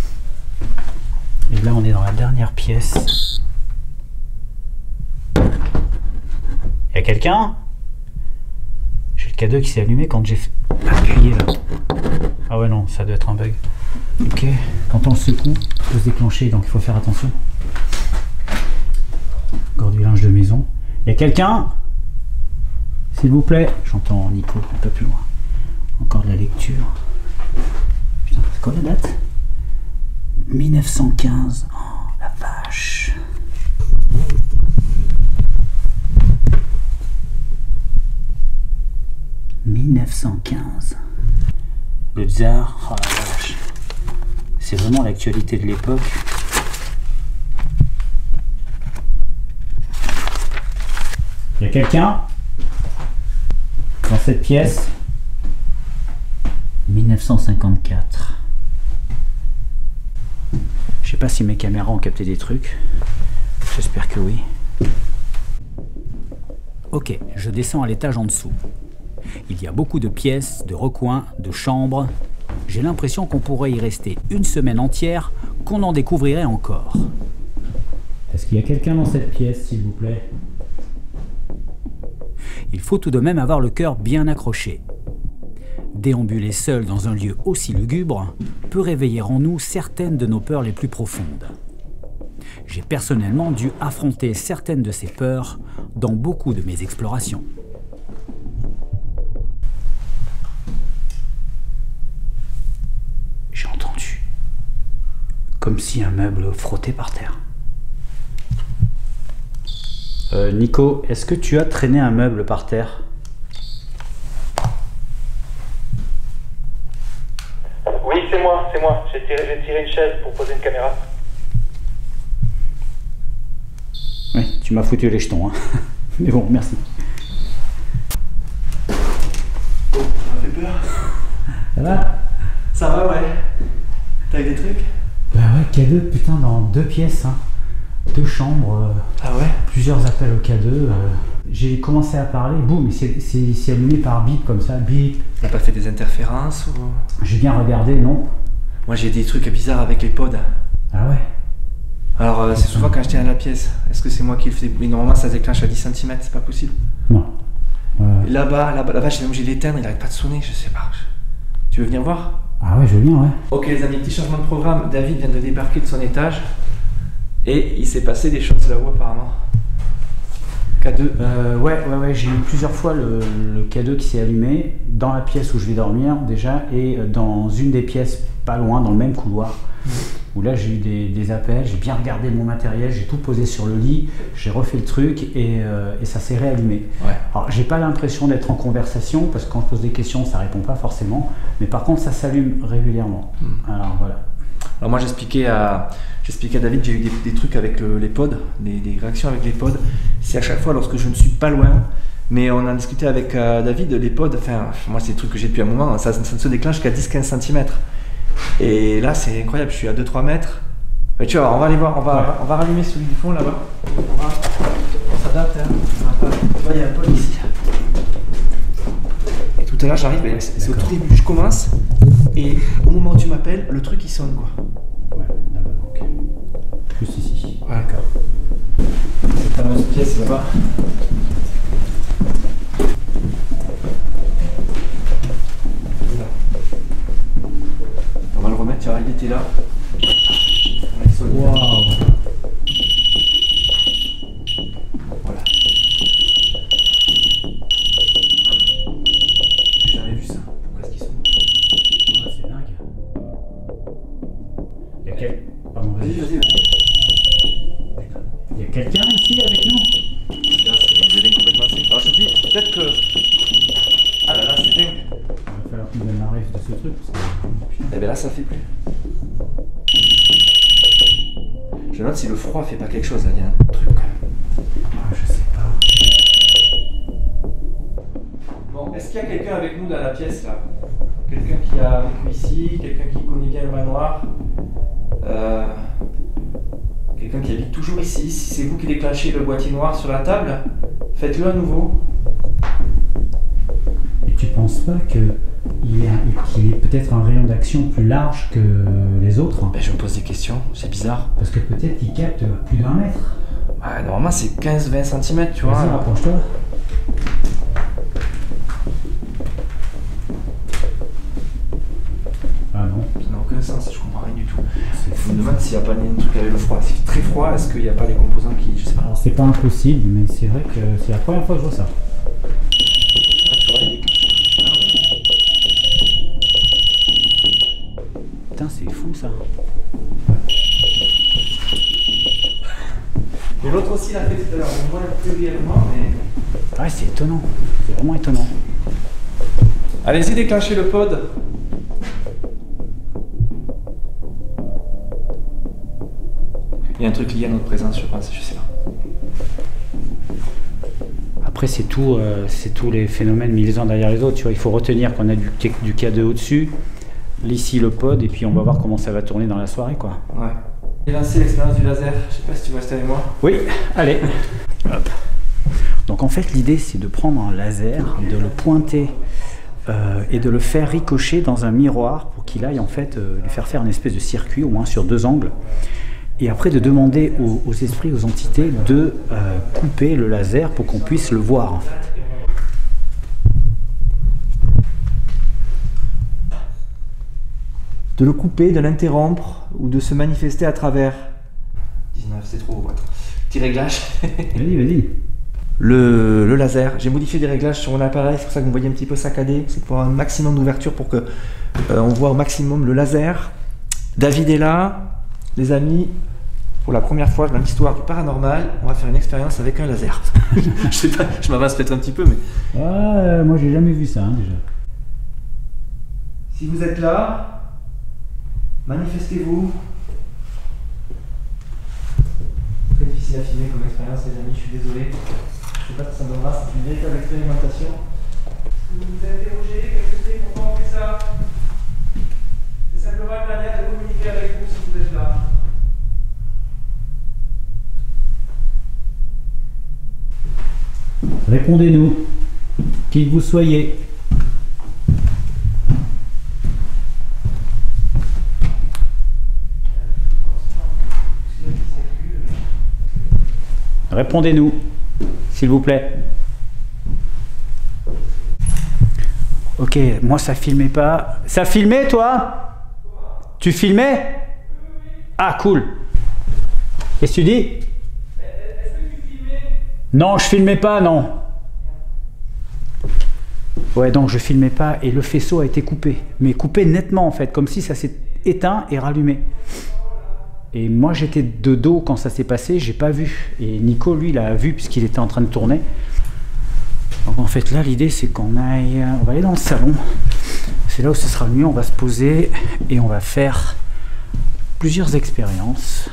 Et là, on est dans la dernière pièce. Il y a quelqu'un? J'ai le K deux qui s'est allumé quand j'ai appuyé là. Ah ouais non, ça doit être un bug. Ok, quand on le secoue, il peut se déclencher, donc il faut faire attention. Encore du linge de maison. Il y a quelqu'un? S'il vous plaît. J'entends Nico un peu plus loin. Encore de la lecture. Putain, c'est quoi la date? mille neuf cent quinze. Oh la vache. mille neuf cent quinze. Le tsar, oh la vache. C'est vraiment l'actualité de l'époque. Il y a quelqu'un dans cette pièce? mille neuf cent cinquante-quatre. Je sais pas si mes caméras ont capté des trucs. J'espère que oui. Ok, je descends à l'étage en dessous. Il y a beaucoup de pièces, de recoins, de chambres. J'ai l'impression qu'on pourrait y rester une semaine entière, qu'on en découvrirait encore. Est-ce qu'il y a quelqu'un dans cette pièce, s'il vous plaît? Il faut tout de même avoir le cœur bien accroché. Déambuler seul dans un lieu aussi lugubre peut réveiller en nous certaines de nos peurs les plus profondes. J'ai personnellement dû affronter certaines de ces peurs dans beaucoup de mes explorations. J'ai entendu comme si un meuble frottait par terre. Euh, Nico, est-ce que tu as traîné un meuble par terre? Oui, c'est moi, c'est moi. J'ai tiré, j'ai tiré une chaise pour poser une caméra. Oui, tu m'as foutu les jetons, hein. Mais bon, merci. Oh, ça m'a fait peur. Ça va? Ça va, ouais. T'as eu des trucs? Bah ouais, K deux, putain, dans deux pièces, hein. Deux chambres, euh, ah ouais, plusieurs appels au K deux. Euh, j'ai commencé à parler, boum, c'est allumé par bip comme ça, bip. T'as pas fait des interférences ou... J'ai bien regardé, non? Moi j'ai des trucs bizarres avec les pods. Ah ouais? Alors euh, c'est souvent quand je tiens à la pièce. Est-ce que c'est moi qui le fais? Mais normalement ça se déclenche à dix centimètres, c'est pas possible. Non. Euh... Là-bas, là-bas, là-bas, j'ai obligé de l'éteindre, il arrête pas de sonner, je sais pas. Tu veux venir voir? Ah ouais, je veux bien, ouais. Ok les amis, petit changement de programme. David vient de débarquer de son étage. Et il s'est passé des choses là-haut apparemment. K deux. Euh, ouais, ouais, ouais, j'ai eu plusieurs fois le, le K deux qui s'est allumé dans la pièce où je vais dormir déjà et dans une des pièces pas loin, dans le même couloir. Mmh. Où là j'ai eu des, des appels, j'ai bien regardé mon matériel, j'ai tout posé sur le lit, j'ai refait le truc et, euh, et ça s'est réallumé. Ouais. Alors j'ai pas l'impression d'être en conversation parce que quand je pose des questions ça répond pas forcément, mais par contre ça s'allume régulièrement. Mmh. Alors voilà. Alors moi j'expliquais à, j'expliquais à David, j'ai eu des, des trucs avec le, les pods, des, des réactions avec les pods. C'est à chaque fois lorsque je ne suis pas loin, mais on a discuté avec euh, David, les pods, enfin moi c'est des trucs que j'ai depuis un moment, ça, ça ne se déclenche qu'à dix à quinze centimètres. Et là c'est incroyable, je suis à deux à trois mètres. Mais tu vois, on va aller voir, on va, ouais. on va rallumer celui du fond là-bas. On, va, on s'adapte, hein. Tu vois, il y a un pod ici. Et tout à l'heure j'arrive, c'est au tout début, je commence. Et au moment où tu m'appelles, le truc il sonne quoi. Ouais, d'accord, ok. Juste ici. Ouais, d'accord. Cette fameuse pièce là-bas. On va le remettre, tu vois, il était là. Waouh. Voilà. J'ai jamais vu ça. Pourquoi est-ce qu'ils sont? Ouais, c'est dingue. Il y a quel... Pardon, vas-y, vas-y, vas-y. Il y a quelqu'un ici avec nous? Là, c'est dingue complètement dingue. Alors je te dis, peut-être que... Ah là là, c'est dingue. Il va falloir qu'on donne la ref de ce truc. Parce que... Eh ben là, ça fait plus. Je me demande si le froid fait pas quelque chose, là. Il y a un truc quand même. Ah, je sais pas. Bon, est-ce qu'il y a quelqu'un avec nous dans la pièce là? Quelqu'un qui a vécu ici, quelqu'un qui connaît bien le manoir, euh, quelqu'un qui habite toujours ici. Si c'est vous qui déclenchez le boîtier noir sur la table, faites-le à nouveau. Et tu penses pas que il est, qu'il est peut-être un rayon d'action plus large que les autres? Ben, je me pose des questions, c'est bizarre. Parce que peut-être qu'il capte plus d'un mètre. Bah, normalement c'est quinze à vingt centimètres, tu vois. Vas-y, rapproche-toi. Ah non. Ça n'a aucun sens, je comprends rien du tout. Je me demande s'il n'y a pas un truc avec le froid. S'il fait très froid, est-ce qu'il n'y a pas les composants qui... Je sais pas. Alors c'est pas impossible, mais c'est vrai que c'est la première fois que je vois ça. Ah, tu vois, il est... Putain, c'est fou ça. Et l'autre aussi l'a fait tout à l'heure, on voit plus réellement, mais... Ouais, c'est étonnant. C'est vraiment étonnant. Allez-y, déclenchez le pod. Il y a un truc lié à notre présence, je pense, je sais pas. Après, c'est tout, euh, c'est tous les phénomènes mis les uns derrière les autres. Tu vois, il faut retenir qu'on a du, du K deux au-dessus, ici le pod, et puis on va voir comment ça va tourner dans la soirée, quoi. Ouais. J'ai lancé l'expérience du laser. Je sais pas si tu veux rester avec moi. Oui, allez. Hop. Donc en fait, l'idée, c'est de prendre un laser, de le pointer euh, et de le faire ricocher dans un miroir pour qu'il aille en fait euh, lui faire faire une espèce de circuit, au moins sur deux angles. Et après de demander aux, aux esprits, aux entités de euh, couper le laser pour qu'on puisse le voir en fait. De le couper, de l'interrompre ou de se manifester à travers. dix-neuf, c'est trop. Attends. Petit réglage. Vas-y, vas-y. Le, le laser. J'ai modifié des réglages sur mon appareil, c'est pour ça que vous me voyez un petit peu saccadé. C'est pour avoir un maximum d'ouverture pour que euh, on voit au maximum le laser. David est là, les amis. Pour la première fois dans l'histoire du paranormal, on va faire une expérience avec un laser. Je sais pas, je m'avance peut-être un petit peu, mais. Ah, moi j'ai jamais vu ça hein, déjà. Si vous êtes là. Manifestez-vous. Très difficile à filmer comme expérience, les amis, je suis désolé. Je sais pas si ça me donnera, c'est une véritable expérimentation. Est-ce que vous vous interrogez, qu'est-ce que c'est, pourquoi on fait ça? C'est simplement une manière de communiquer avec vous si vous êtes là. Répondez-nous, qui que vous soyez. Répondez-nous, s'il vous plaît. Ok, moi ça filmait pas. Ça filmait toi? Tu filmais? Ah cool. Qu'est-ce que tu dis? Est-ce que tu filmais? Non, je filmais pas, non. Ouais, donc je filmais pas et le faisceau a été coupé. Mais coupé nettement en fait, comme si ça s'est éteint et rallumé. Et moi j'étais de dos quand ça s'est passé, j'ai pas vu. Et Nico lui l'a vu puisqu'il était en train de tourner. Donc en fait là l'idée c'est qu'on aille, on va aller dans le salon. C'est là où ce sera le mieux, on va se poser et on va faire plusieurs expériences.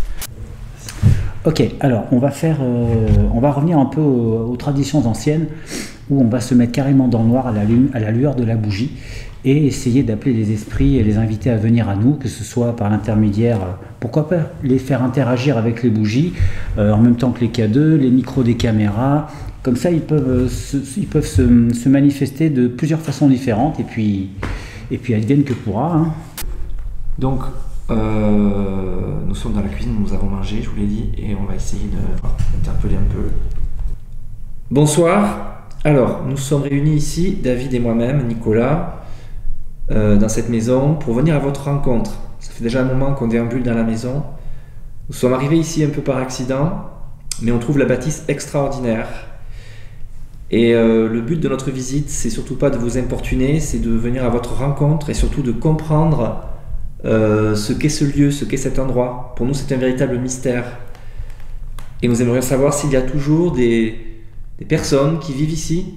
Ok, alors on va faire, euh, on va revenir un peu aux, aux traditions anciennes où on va se mettre carrément dans le noir à la, lune, à la lueur de la bougie et essayer d'appeler les esprits et les inviter à venir à nous, que ce soit par l'intermédiaire, pourquoi pas les faire interagir avec les bougies, euh, en même temps que les K deux, les micros des caméras, comme ça ils peuvent, se, ils peuvent se, se manifester de plusieurs façons différentes et puis, et puis advienne que pourra. Hein. Donc, euh, nous sommes dans la cuisine, nous avons mangé, je vous l'ai dit, et on va essayer d'interpeller un peu. Bonsoir, alors nous sommes réunis ici, David et moi-même, Nicolas, Euh, dans cette maison pour venir à votre rencontre. Ça fait déjà un moment qu'on déambule dans la maison. Nous sommes arrivés ici un peu par accident, mais on trouve la bâtisse extraordinaire. Et euh, le but de notre visite, c'est surtout pas de vous importuner, c'est de venir à votre rencontre et surtout de comprendre euh, ce qu'est ce lieu, ce qu'est cet endroit. Pour nous, c'est un véritable mystère. Et nous aimerions savoir s'il y a toujours des, des personnes qui vivent ici.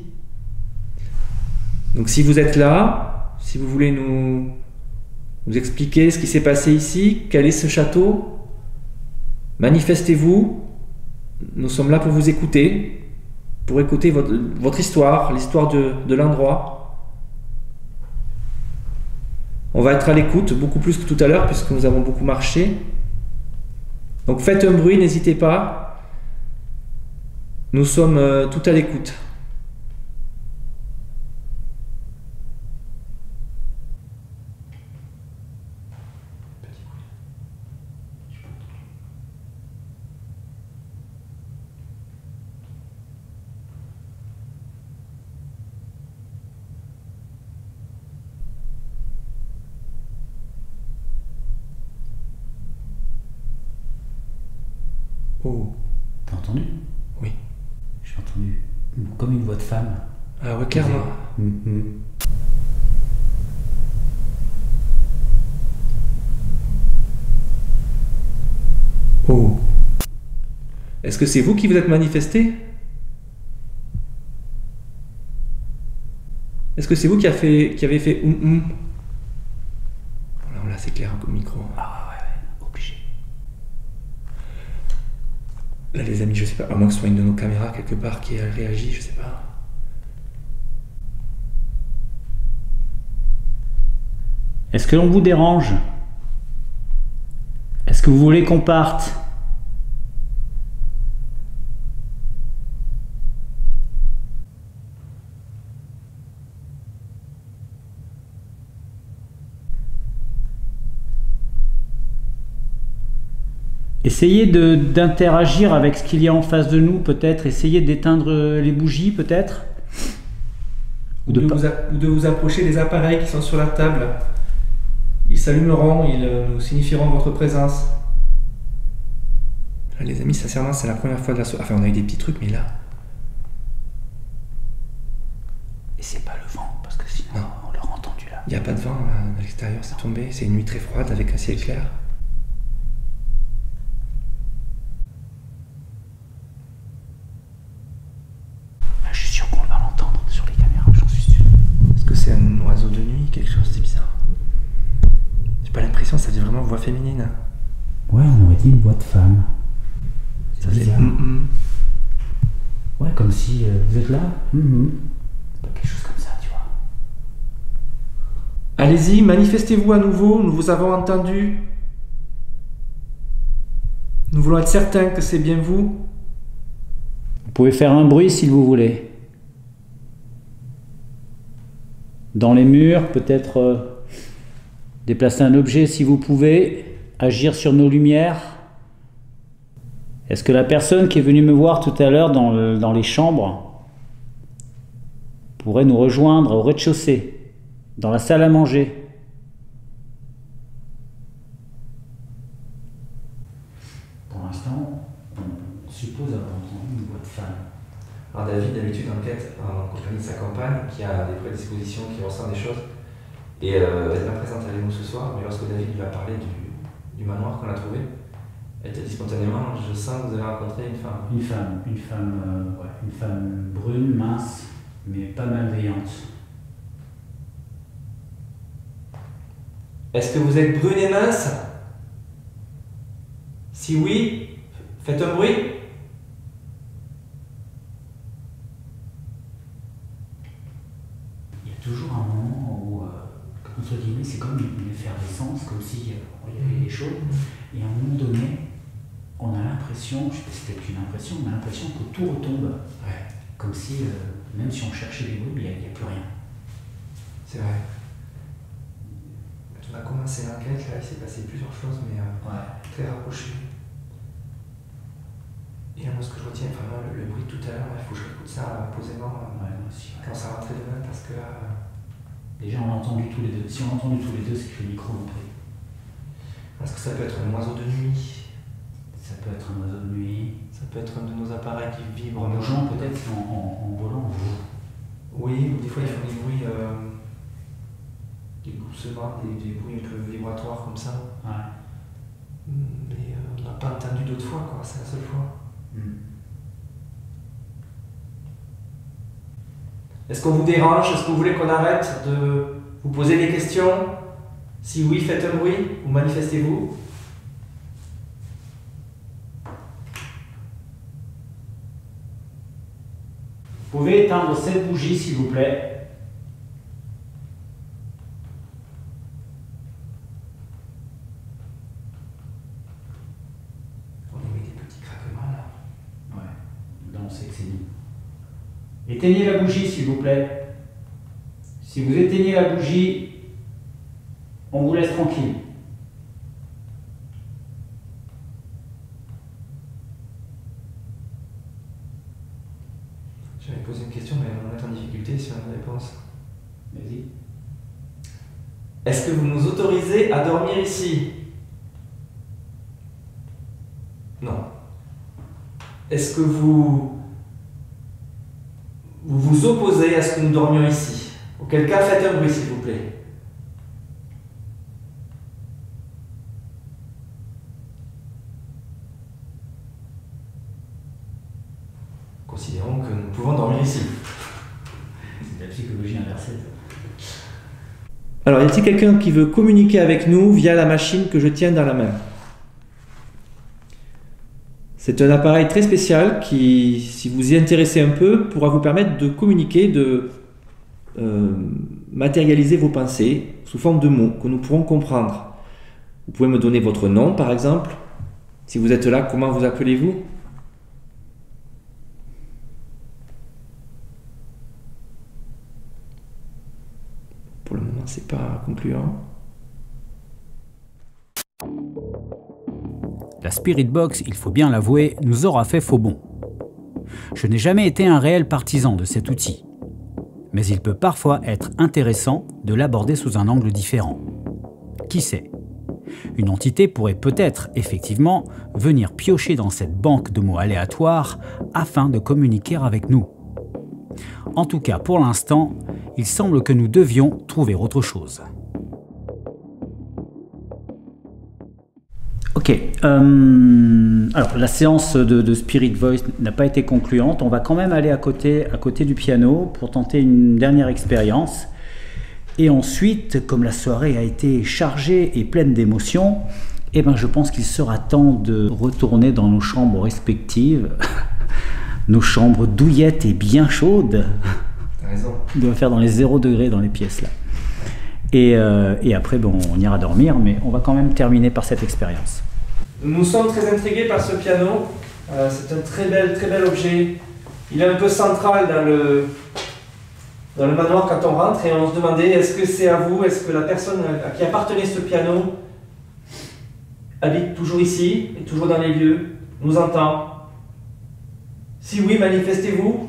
Donc si vous êtes là, si vous voulez nous, nous expliquer ce qui s'est passé ici, quel est ce château, manifestez-vous. Nous sommes là pour vous écouter, pour écouter votre, votre histoire, l'histoire de, de l'endroit. On va être à l'écoute, beaucoup plus que tout à l'heure, puisque nous avons beaucoup marché. Donc faites un bruit, n'hésitez pas. Nous sommes euh, tout à l'écoute. Oh. T'as entendu? Oui. J'ai entendu comme une voix de femme. Ah ouais, clairement. Mm-hmm. Oh. Est-ce que c'est vous qui vous êtes manifesté? Est-ce que c'est vous qui, a fait, qui avez fait hum hum? Là, c'est clair comme micro. Ah ouais, ouais, obligé. Là, les amis, je sais pas, à moins que ce soit une de nos caméras quelque part qui a réagi, je sais pas. Est-ce que l'on vous dérange? Est-ce que vous voulez qu'on parte? Essayez d'interagir avec ce qu'il y a en face de nous, peut-être. Essayez d'éteindre les bougies, peut-être. Ou de, de, vous ou de vous approcher des appareils qui sont sur la table. Ils s'allumeront, ils euh, nous signifieront votre présence. Là, les amis, sincèrement, c'est la première fois de la soirée. Enfin, on a eu des petits trucs, mais là... Et c'est pas le vent, parce que sinon, non. On l'aurait entendu là. Il n'y a pas de vent là, à l'extérieur, c'est tombé. C'est une nuit très froide avec un ciel clair. Je suis sûr qu'on va l'entendre sur les caméras, j'en suis sûr. Est-ce que c'est un oiseau de nuit, quelque chose? C'est bizarre. J'ai pas l'impression, ça dit vraiment voix féminine. Ouais, on aurait dit une voix de femme. C'est bizarre. Mm -mm. Ouais, comme si euh, vous êtes là. Mm -hmm. Quelque chose comme ça, tu vois. Allez-y, manifestez-vous à nouveau, nous vous avons entendu. Nous voulons être certains que c'est bien vous. Vous pouvez faire un bruit si vous voulez. Dans les murs, peut-être euh, déplacer un objet si vous pouvez, agir sur nos lumières. Est-ce que la personne qui est venue me voir tout à l'heure dans, le, dans les chambres pourrait nous rejoindre au rez-de-chaussée, dans la salle à manger? Pour l'instant, on suppose avoir entendu une voix de femme. Alors David, d'habitude, enquête en compagnie de sa compagne, qui a des prédispositions, qui ressent des choses. Et euh, elle n'est pas présente avec nous ce soir, mais lorsque David lui a parlé du, du manoir qu'on a trouvé, elle t'a dit spontanément, je sens que vous avez rencontré une femme. Une femme, une femme, euh, ouais, une femme brune, mince, mais pas malveillante. Est-ce que vous êtes brune et mince? Si oui, faites un bruit. Il y a toujours un moment où, euh, entre guillemets, c'est comme une effervescence, comme si euh, il y avait des choses, et à un moment donné, on a l'impression, je sais pas si c'était une impression, on a l'impression que tout retombe. Ouais. Comme si, euh, même si on cherchait des bruits, il n'y a, a plus rien. C'est vrai. Quand on a commencé l'enquête, là, il s'est passé plusieurs choses, mais euh, ouais. Très rapprochées. Et là, moi, ce que je retiens, vraiment, le, le bruit de tout à l'heure, il faut que je réécoute ça euh, posément euh, ouais, moi aussi, ouais. Quand ça rentrait demain, parce que... Euh, déjà, on a entendu tous les deux. Si on a entendu tous les deux, c'est que le micro est pris. Est-ce que ça peut être un oiseau de nuit? Ça peut être un oiseau de nuit. Ça peut être un de nos appareils qui vibre. En bougeant peut-être, en, en, en volant. Oui, ou des fois ils font des bruits, euh, des gloussements, des, des bruits un peu vibratoires comme ça. Ouais. Mais euh, on n'a pas entendu d'autres fois, quoi. C'est la seule fois. Mm. Est-ce qu'on vous dérange? Est-ce que vous voulez qu'on arrête de vous poser des questions? Si oui, faites un bruit ou manifestez-vous. Vous pouvez éteindre cette bougie, s'il vous plaît. On émet des petits craquements là. Ouais, là on sait que c'est nous. Éteignez la bougie, s'il vous plaît. Si vous éteignez la bougie, on vous laisse tranquille. J'avais posé une question, mais elle va me mettre en difficulté si on a une réponse. Vas-y. Est-ce que vous nous autorisez à dormir ici? Non. Est-ce que vous... vous vous opposez à ce que nous dormions ici? Auquel cas, faites un bruit, s'il vous plaît. Considérons que nous pouvons dormir ici. C'est la psychologie inversée. Alors, y a-t-il quelqu'un qui veut communiquer avec nous via la machine que je tiens dans la main? C'est un appareil très spécial qui, si vous y intéressez un peu, pourra vous permettre de communiquer, de euh, matérialiser vos pensées sous forme de mots que nous pourrons comprendre. Vous pouvez me donner votre nom, par exemple. Si vous êtes là, comment vous appelez-vous? Pour le moment, c'est pas concluant. La Spirit Box, il faut bien l'avouer, nous aura fait faux bond. Je n'ai jamais été un réel partisan de cet outil, mais il peut parfois être intéressant de l'aborder sous un angle différent. Qui sait ? Une entité pourrait peut-être, effectivement, venir piocher dans cette banque de mots aléatoires afin de communiquer avec nous. En tout cas, pour l'instant, il semble que nous devions trouver autre chose. Ok, euh, alors la séance de, de Spirit Voice n'a pas été concluante. On va quand même aller à côté, à côté du piano pour tenter une dernière expérience. Et ensuite, comme la soirée a été chargée et pleine d'émotions, eh ben je pense qu'il sera temps de retourner dans nos chambres respectives. Nos chambres douillettes et bien chaudes. T'as raison. On doit faire dans les zéro degrés dans les pièces là. Et, euh, et après, bon, on ira dormir, mais on va quand même terminer par cette expérience. Nous sommes très intrigués par ce piano. Euh, c'est un très bel, très bel objet. Il est un peu central dans le, dans le manoir quand on rentre et on se demandait est-ce que c'est à vous, est-ce que la personne à qui appartenait ce piano habite toujours ici, est toujours dans les lieux, nous entend. Si oui, manifestez-vous.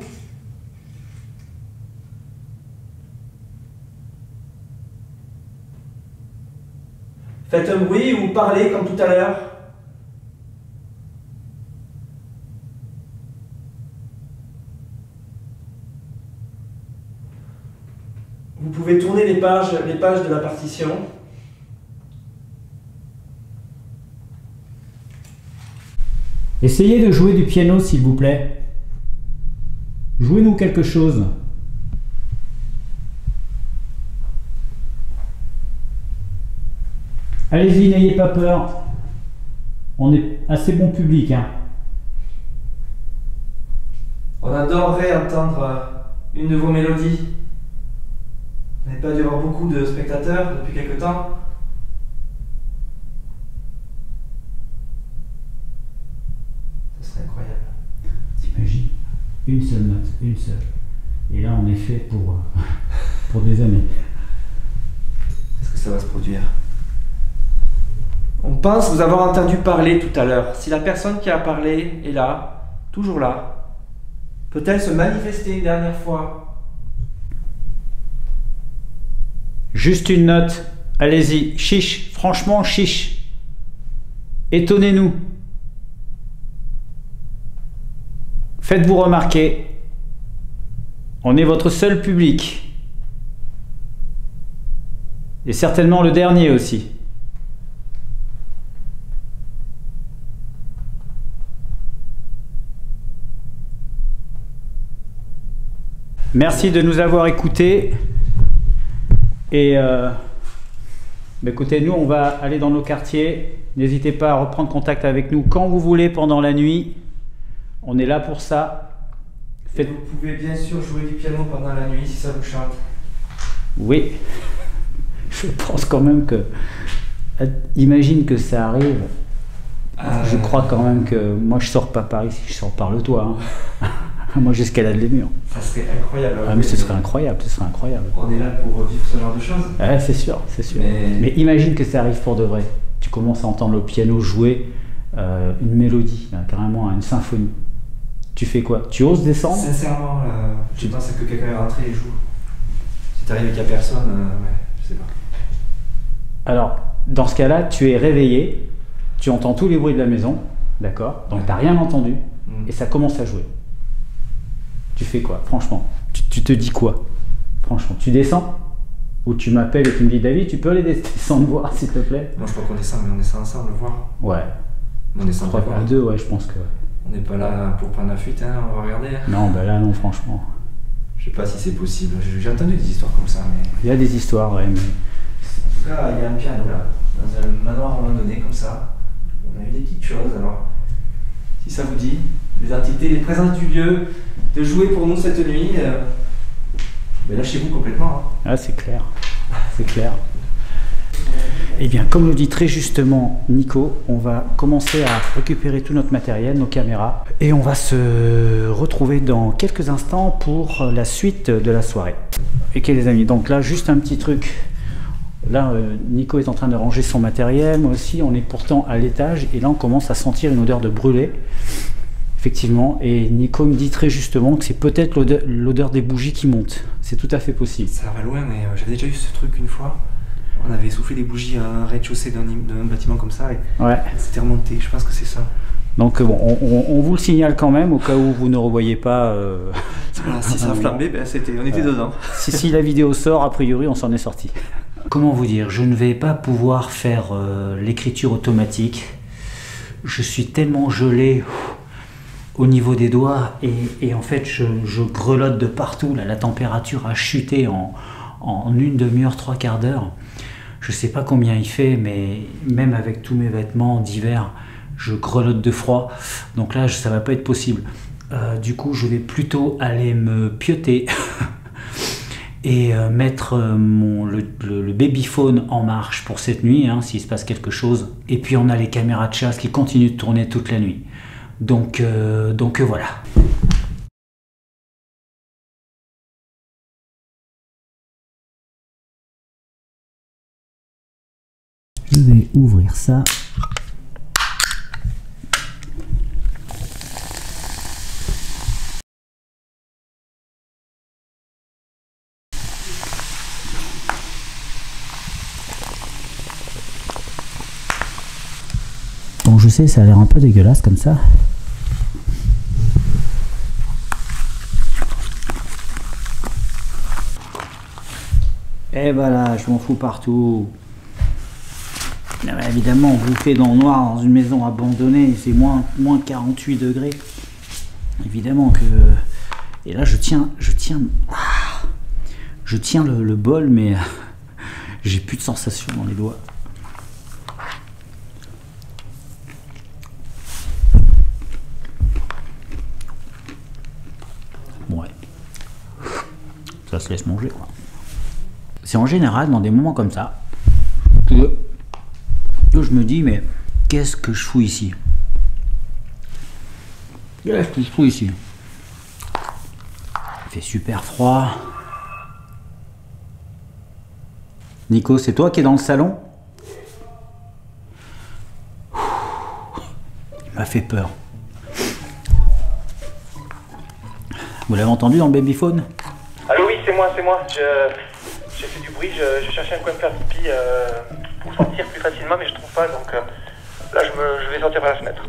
Faites un bruit ou parlez comme tout à l'heure. Vous pouvez tourner les pages, les pages de la partition. Essayez de jouer du piano, s'il vous plaît. Jouez-nous quelque chose. Allez-y, n'ayez pas peur. On est assez bon public, hein. On adorerait entendre une de vos mélodies. Vous n'avez pas dû avoir beaucoup de spectateurs depuis quelque temps. Ce serait incroyable. T'imagines ? Une seule note, une seule. Et là, on est fait pour, pour des années. Est-ce que ça va se produire ? On pense vous avoir entendu parler tout à l'heure. Si la personne qui a parlé est là, toujours là, peut-elle se manifester une dernière fois ? Juste une note. Allez-y, chiche. Franchement, chiche. Étonnez-nous. Faites-vous remarquer. On est votre seul public. Et certainement le dernier aussi. Merci de nous avoir écoutés. Et euh, bah écoutez, nous, on va aller dans nos quartiers. N'hésitez pas à reprendre contact avec nous quand vous voulez pendant la nuit. On est là pour ça. Faites... Vous pouvez bien sûr jouer du piano pendant la nuit si ça vous chante. Oui. Je pense quand même que... Imagine que ça arrive. Euh... Je crois quand même que... Moi, je sors pas par ici, je sors par le toit. Hein. Moi, j'escalade les murs. Ça serait incroyable. Ah, mais ce serait incroyable, ce serait incroyable. On est là pour vivre ce genre de choses. Ouais, c'est sûr, c'est sûr. Mais... mais imagine que ça arrive pour de vrai. Tu commences à entendre le piano jouer euh, une mélodie, là, carrément une symphonie. Tu fais quoi? Tu oses descendre? Sincèrement, euh, je pense que quelqu'un est rentré et joue. Si t'arrives et qu'il n'y a personne, euh, ouais, je sais pas. Alors, dans ce cas-là, tu es réveillé, tu entends tous les bruits de la maison, d'accord? Donc, ouais. T'as rien entendu, mmh. Et ça commence à jouer. Tu fais quoi, franchement? tu, tu te dis quoi? Franchement, tu descends? Ou tu m'appelles et tu me dis, David, tu peux aller descendre voir, s'il te plaît? Non, je crois qu'on descend, mais on descend ensemble, voir. Ouais. On descend trois à deux, ouais, je pense que... On n'est pas là pour prendre la fuite, hein, on va regarder. Hein. Non, bah là, non, franchement. Je sais pas si c'est possible. J'ai entendu des histoires comme ça, mais... Il y a des histoires, ouais, mais... En tout cas, il y a un piano, là, dans un manoir à un moment donné, comme ça. On a eu des petites choses, alors... Si ça vous dit, les entités, les présences du lieu, de jouer pour nous cette nuit, euh... mais lâchez-vous complètement. Hein. Ah, c'est clair, c'est clair. Eh bien, comme le dit très justement Nico, on va commencer à récupérer tout notre matériel, nos caméras, et on va se retrouver dans quelques instants pour la suite de la soirée. Ok les amis, donc là, juste un petit truc. Là, euh, Nico est en train de ranger son matériel, moi aussi, on est pourtant à l'étage, et là on commence à sentir une odeur de brûlé. Effectivement, et Nico me dit très justement que c'est peut-être l'odeur des bougies qui monte. C'est tout à fait possible. Ça va loin, mais euh, j'avais déjà eu ce truc une fois. On avait soufflé des bougies à un rez-de-chaussée d'un bâtiment comme ça, et ouais. C'était remonté. Je pense que c'est ça. Donc bon, on, on, on vous le signale quand même, au cas où vous ne revoyez pas... Euh... Voilà, si ça a flambé, ben c'était, on était ouais. dedans. Si, si la vidéo sort, a priori, on s'en est sorti. Comment vous dire, je ne vais pas pouvoir faire euh, l'écriture automatique. Je suis tellement gelé au niveau des doigts et, et en fait je, je grelotte de partout. Là, la température a chuté en, en une demi-heure, trois quarts d'heure. Je sais pas combien il fait, mais même avec tous mes vêtements d'hiver, je grelotte de froid. Donc là, ça va pas être possible. Euh, du coup, je vais plutôt aller me pioter et euh, mettre mon, le, le, le babyphone en marche pour cette nuit, hein, s'il se passe quelque chose. Et puis on a les caméras de chasse qui continuent de tourner toute la nuit. Donc, euh, donc euh, voilà. Je vais ouvrir ça. Bon, je sais, ça a l'air un peu dégueulasse comme ça. Et voilà, je m'en fous partout. Ah bah, évidemment, vous faites dans le noir dans une maison abandonnée, c'est moins, moins quarante-huit degrés. Évidemment que... Et là, je tiens... Je tiens, ah, je tiens le, le bol, mais j'ai plus de sensation dans les doigts. Ouais. Ça se laisse manger, quoi. C'est en général dans des moments comme ça que, que je me dis, mais qu'est-ce que je fous ici? Qu'est-ce que je fous ici? Il fait super froid. Nico, c'est toi qui es dans le salon? Il m'a fait peur. Vous l'avez entendu dans le babyphone? Allô, oui, c'est moi, c'est moi. Je... J'ai fait du bruit, je, je cherchais un coin de faire pipi euh, pour sortir plus facilement, mais je trouve pas, donc euh, là je, me, je vais sortir par la fenêtre.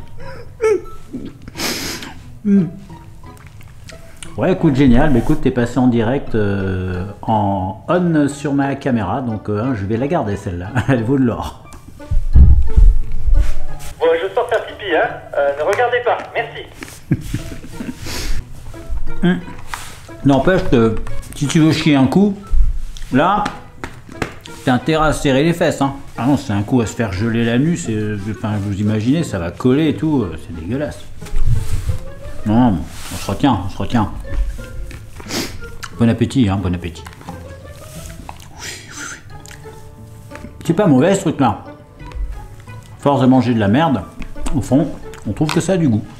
Mmh. Ouais, écoute, génial. Mais écoute, t'es passé en direct euh, en on sur ma caméra, donc euh, je vais la garder celle-là. Elle vaut de l'or. Bon, je sors faire pipi, hein. Euh, ne regardez pas, merci. Mmh. N'empêche que si tu veux chier un coup, là, t'as intérêt à serrer les fesses, hein. Ah non, c'est un coup à se faire geler la nuit, c'est, enfin, vous imaginez, ça va coller et tout, c'est dégueulasse. Non, on se retient, on se retient. Bon appétit, hein, bon appétit. C'est pas mauvais ce truc-là. Force de manger de la merde, au fond, on trouve que ça a du goût.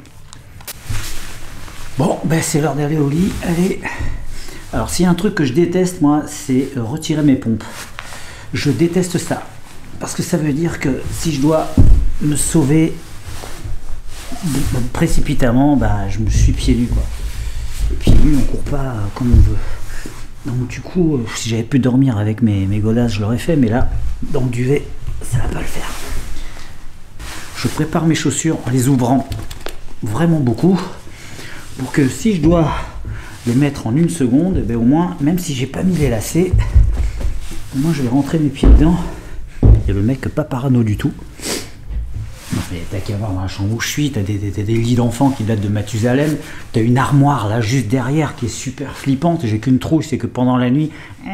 Bon, ben c'est l'heure d'aller au lit, allez. Alors s'il y a un truc que je déteste, moi, c'est retirer mes pompes. Je déteste ça. Parce que ça veut dire que si je dois me sauver précipitamment, bah, je me suis pieds nus, quoi. Et pieds nus, on court pas comme on veut. Donc du coup, si j'avais pu dormir avec mes, mes godasses, je l'aurais fait. Mais là, dans le duvet, ça va pas le faire. Je prépare mes chaussures en les ouvrant vraiment beaucoup. Pour que si je dois les mettre en une seconde, eh bien au moins, même si j'ai pas mis les lacets, au moins je vais rentrer mes pieds dedans. Et le mec pas parano du tout. Non mais t'as qu'à voir dans la chambre où je suis, t'as des, des, des lits d'enfants qui datent de Mathusalem, t'as une armoire là juste derrière qui est super flippante, j'ai qu'une trouille, c'est que pendant la nuit,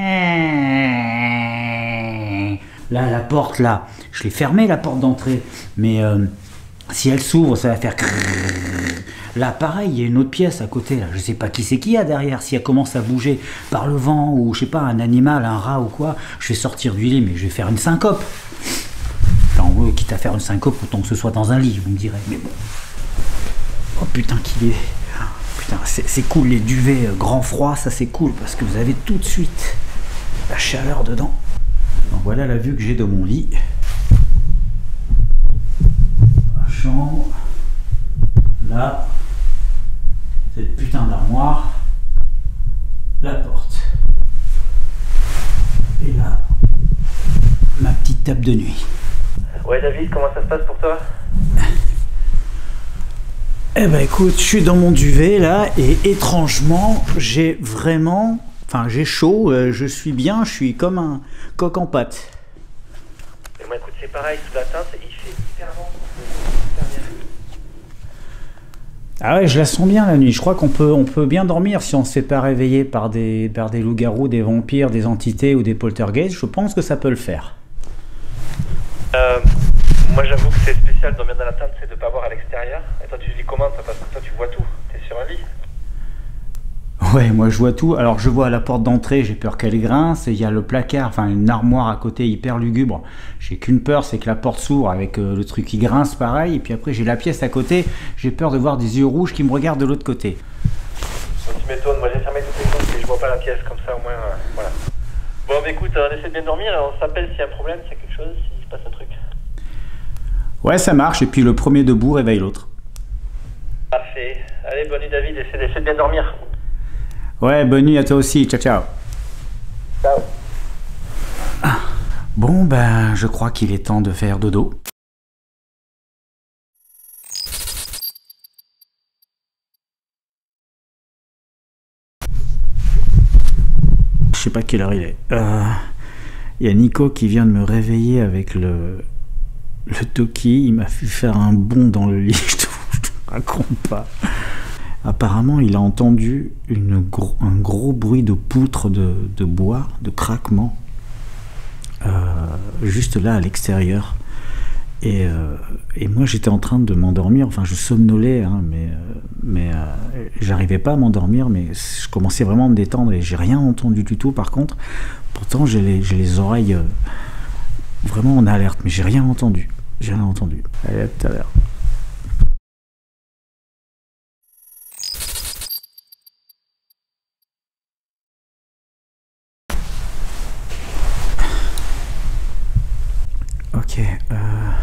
là la porte là, je l'ai fermée la porte d'entrée, mais euh, si elle s'ouvre ça va faire là pareil, il y a une autre pièce à côté là, je sais pas qui c'est qui y a derrière, si elle commence à bouger par le vent ou je sais pas un animal, un rat ou quoi, je vais sortir du lit mais je vais faire une syncope. Enfin, quitte à faire une syncope, autant que ce soit dans un lit, vous me direz. Mais bon. Oh putain qu'il est... Putain, c'est cool les duvets euh, grand froid, ça c'est cool parce que vous avez tout de suite la chaleur dedans. Donc voilà la vue que j'ai de mon lit. La chambre. Là, cette putain d'armoire. La porte. Et là, ma petite table de nuit. Ouais David, comment ça se passe pour toi? Eh ben écoute, je suis dans mon duvet là et étrangement, j'ai vraiment... Enfin, j'ai chaud, euh, je suis bien, je suis comme un coq en pâte. Et moi écoute, c'est pareil, sous la teinte, il fait hyper bon. Ah ouais, je la sens bien la nuit. Je crois qu'on peut, on peut bien dormir si on ne se fait pas réveiller par des, par des loups-garous, des vampires, des entités ou des poltergeists. Je pense que ça peut le faire. Euh, moi j'avoue que c'est spécial de dormir dans la tente, c'est de ne pas voir à l'extérieur. Et toi tu vis comment toi? Parce que toi tu vois tout, t'es sur un lit. Ouais, moi je vois tout. Alors je vois à la porte d'entrée, j'ai peur qu'elle grince. Et il y a le placard, enfin une armoire à côté hyper lugubre. J'ai qu'une peur, c'est que la porte s'ouvre avec euh, le truc qui grince pareil. Et puis après j'ai la pièce à côté. J'ai peur de voir des yeux rouges qui me regardent de l'autre côté. Donc tu m'étonnes, moi j'ai fermé toutes les portes et je vois pas la pièce comme ça au moins. Euh, voilà. Bon mais écoute, on essaie de bien dormir, on s'appelle s'il y a un problème, s'il y a quelque chose, s'il se passe un truc. Ouais, ça marche. Et puis le premier debout réveille l'autre. Parfait. Allez, bonne nuit David, essaie, essaie de bien dormir. Ouais, bonne nuit à toi aussi. Ciao, ciao. Ciao. Ah. Bon, ben, je crois qu'il est temps de faire dodo. Je sais pas quelle heure il est. Euh, il y a Nico qui vient de me réveiller avec le, le Toki. Il m'a fait faire un bond dans le lit. Je te, je te raconte pas. Apparemment, il a entendu une gros, un gros bruit de poutre de, de bois, de craquement, euh, juste là à l'extérieur. Et, euh, et moi, j'étais en train de m'endormir. Enfin, je somnolais, hein, mais, euh, mais euh, j'arrivais pas à m'endormir. Mais je commençais vraiment à me détendre et j'ai rien entendu du tout. Par contre, pourtant, j'ai les, j'ai les oreilles euh, vraiment en alerte, mais j'ai rien entendu. J'ai rien entendu. Allez, à tout à l'heure. Ok, euh,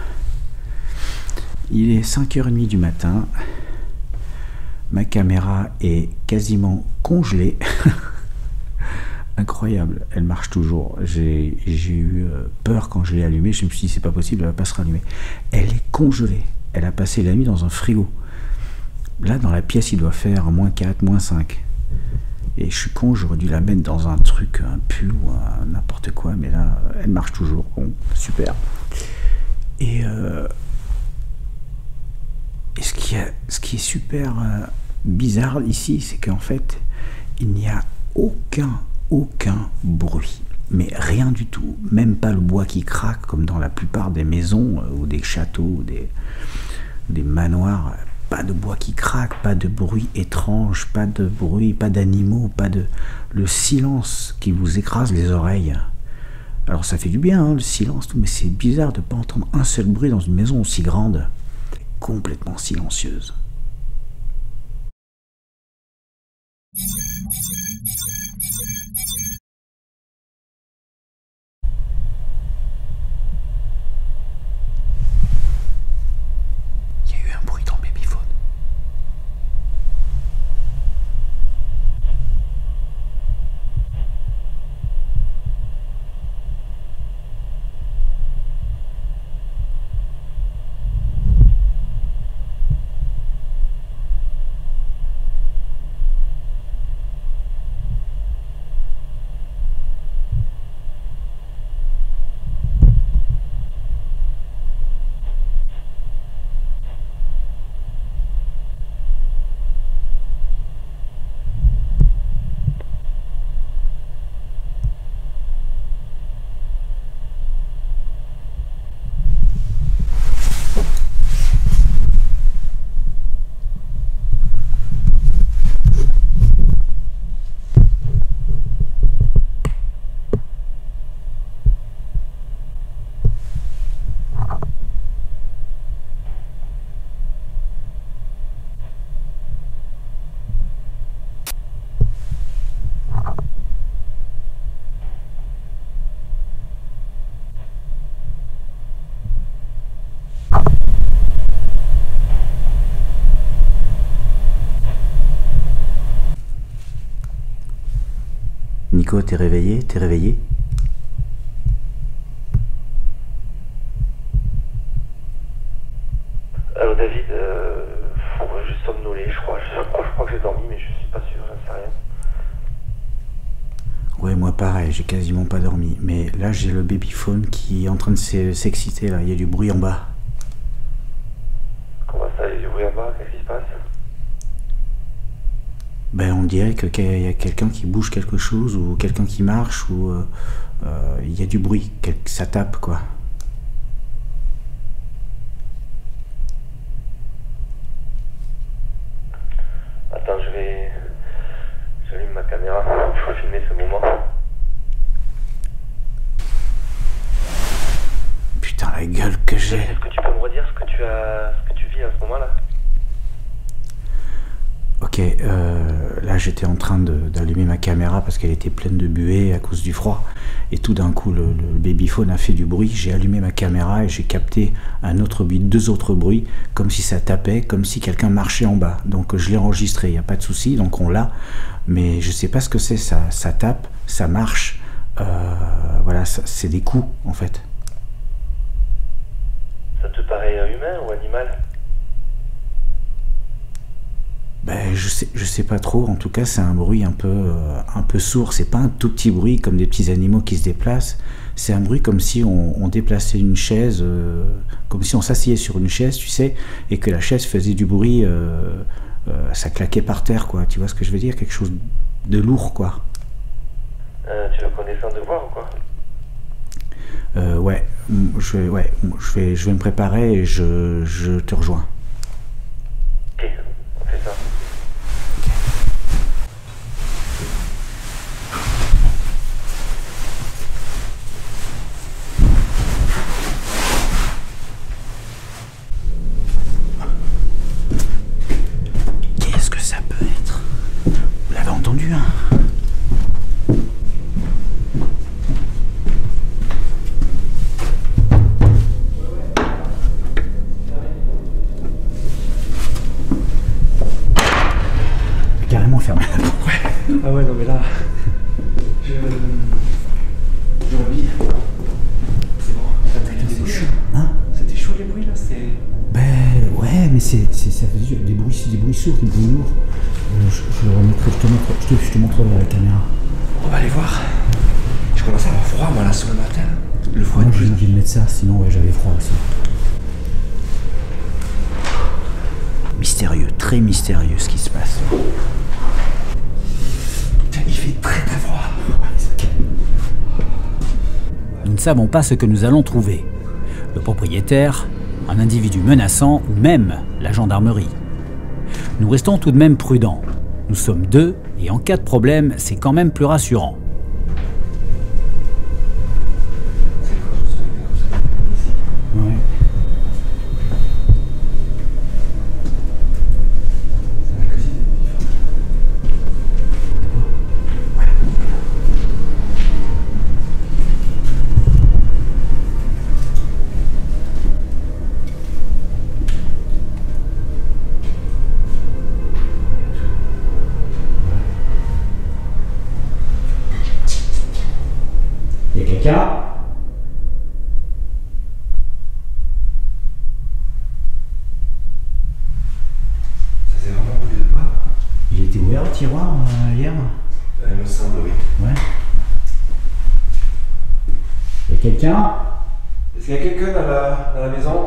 il est cinq heures trente du matin, ma caméra est quasiment congelée, incroyable, elle marche toujours, j'ai eu peur quand je l'ai allumée, je me suis dit c'est pas possible, elle va pas se rallumer, elle est congelée, elle a passé la nuit dans un frigo, là dans la pièce il doit faire moins quatre, moins cinq. Et je suis con, j'aurais dû la mettre dans un truc, un pull ou un n'importe quoi, mais là, elle marche toujours. Bon, super. Et, euh, et ce, qui a, ce qui est super euh, bizarre ici, c'est qu'en fait, il n'y a aucun, aucun bruit. Mais rien du tout. Même pas le bois qui craque, comme dans la plupart des maisons, euh, ou des châteaux, ou des, des manoirs. Pas de bois qui craque, pas de bruit étrange, pas de bruit, pas d'animaux, pas de... Le silence qui vous écrase les oreilles. Alors ça fait du bien, hein, le silence, tout, mais c'est bizarre de ne pas entendre un seul bruit dans une maison aussi grande. Complètement silencieuse. Nico, t'es réveillé? T'es réveillé? Allô David, euh, je suis somnolé, je crois. Je crois, je crois que j'ai dormi, mais je suis pas sûr, j'en sais rien. Ouais, moi pareil, j'ai quasiment pas dormi. Mais là, j'ai le babyphone qui est en train de s'exciter, là. Il y a du bruit en bas. Comment ça, il y a du bruit en bas? Qu'est-ce qui se passe? Ben, on dirait que qu'il y a quelqu'un qui bouge quelque chose, ou quelqu'un qui marche, ou euh, euh, il y a du bruit, ça tape, quoi. Attends, je vais... J'allume ma caméra pour filmer ce moment. Putain, la gueule que j'ai. Est-ce que tu peux me redire ce que tu as... ce que tu vis à ce moment-là? Ok, euh, là j'étais en train d'allumer ma caméra parce qu'elle était pleine de buée à cause du froid. Et tout d'un coup, le, le babyphone a fait du bruit. J'ai allumé ma caméra et j'ai capté un autre bruit, deux autres bruits, comme si ça tapait, comme si quelqu'un marchait en bas. Donc je l'ai enregistré, il n'y a pas de souci, donc on l'a. Mais je sais pas ce que c'est, ça, ça tape, ça marche. Euh, voilà, c'est des coups en fait. Ça te paraît humain ou animal? Ben, je sais, je sais pas trop. En tout cas, c'est un bruit un peu, euh, un peu sourd. C'est pas un tout petit bruit comme des petits animaux qui se déplacent. C'est un bruit comme si on, on déplaçait une chaise, euh, comme si on s'asseyait sur une chaise, tu sais, et que la chaise faisait du bruit. Euh, euh, ça claquait par terre, quoi. Tu vois ce que je veux dire? Quelque chose de lourd, quoi. Euh, tu veux qu'on descende de voir ou quoi? Euh, ouais, je vais, ouais, je vais, je vais me préparer et je, je te rejoins. Ok, on fait ça. Qu'est-ce que ça peut être? Vous l'avez entendu, hein? Carrément fermé la porte. Ouais. Ah ouais, non mais là, je... j'ai envie. C'est bon, c'était des bruits. Hein? C'était chaud les bruits là, c'était... Ben ouais, mais c'est, ça faisait des bruits, des bruits sourds, des bruits lourds. Euh, je, je le remettrai, je te montre, je te, je te montrerai à la caméra. On va aller voir. Je commence à avoir froid moi là sur le matin. Le froid. Moi j'ai envie de mettre ça, sinon ouais, j'avais froid aussi. Mystérieux, très mystérieux ce qui se passe. Il fait très très froid. Nous ne savons pas ce que nous allons trouver. Le propriétaire, un individu menaçant ou même la gendarmerie. Nous restons tout de même prudents. Nous sommes deux et en cas de problème, c'est quand même plus rassurant. Ouais. Il y a quelqu'un? Ça s'est vraiment bougé de pas? Il était ouvert le tiroir euh, hier? Il me semble, oui. Ouais. Il y a quelqu'un? Est-ce qu'il y a quelqu'un dans la, dans la maison?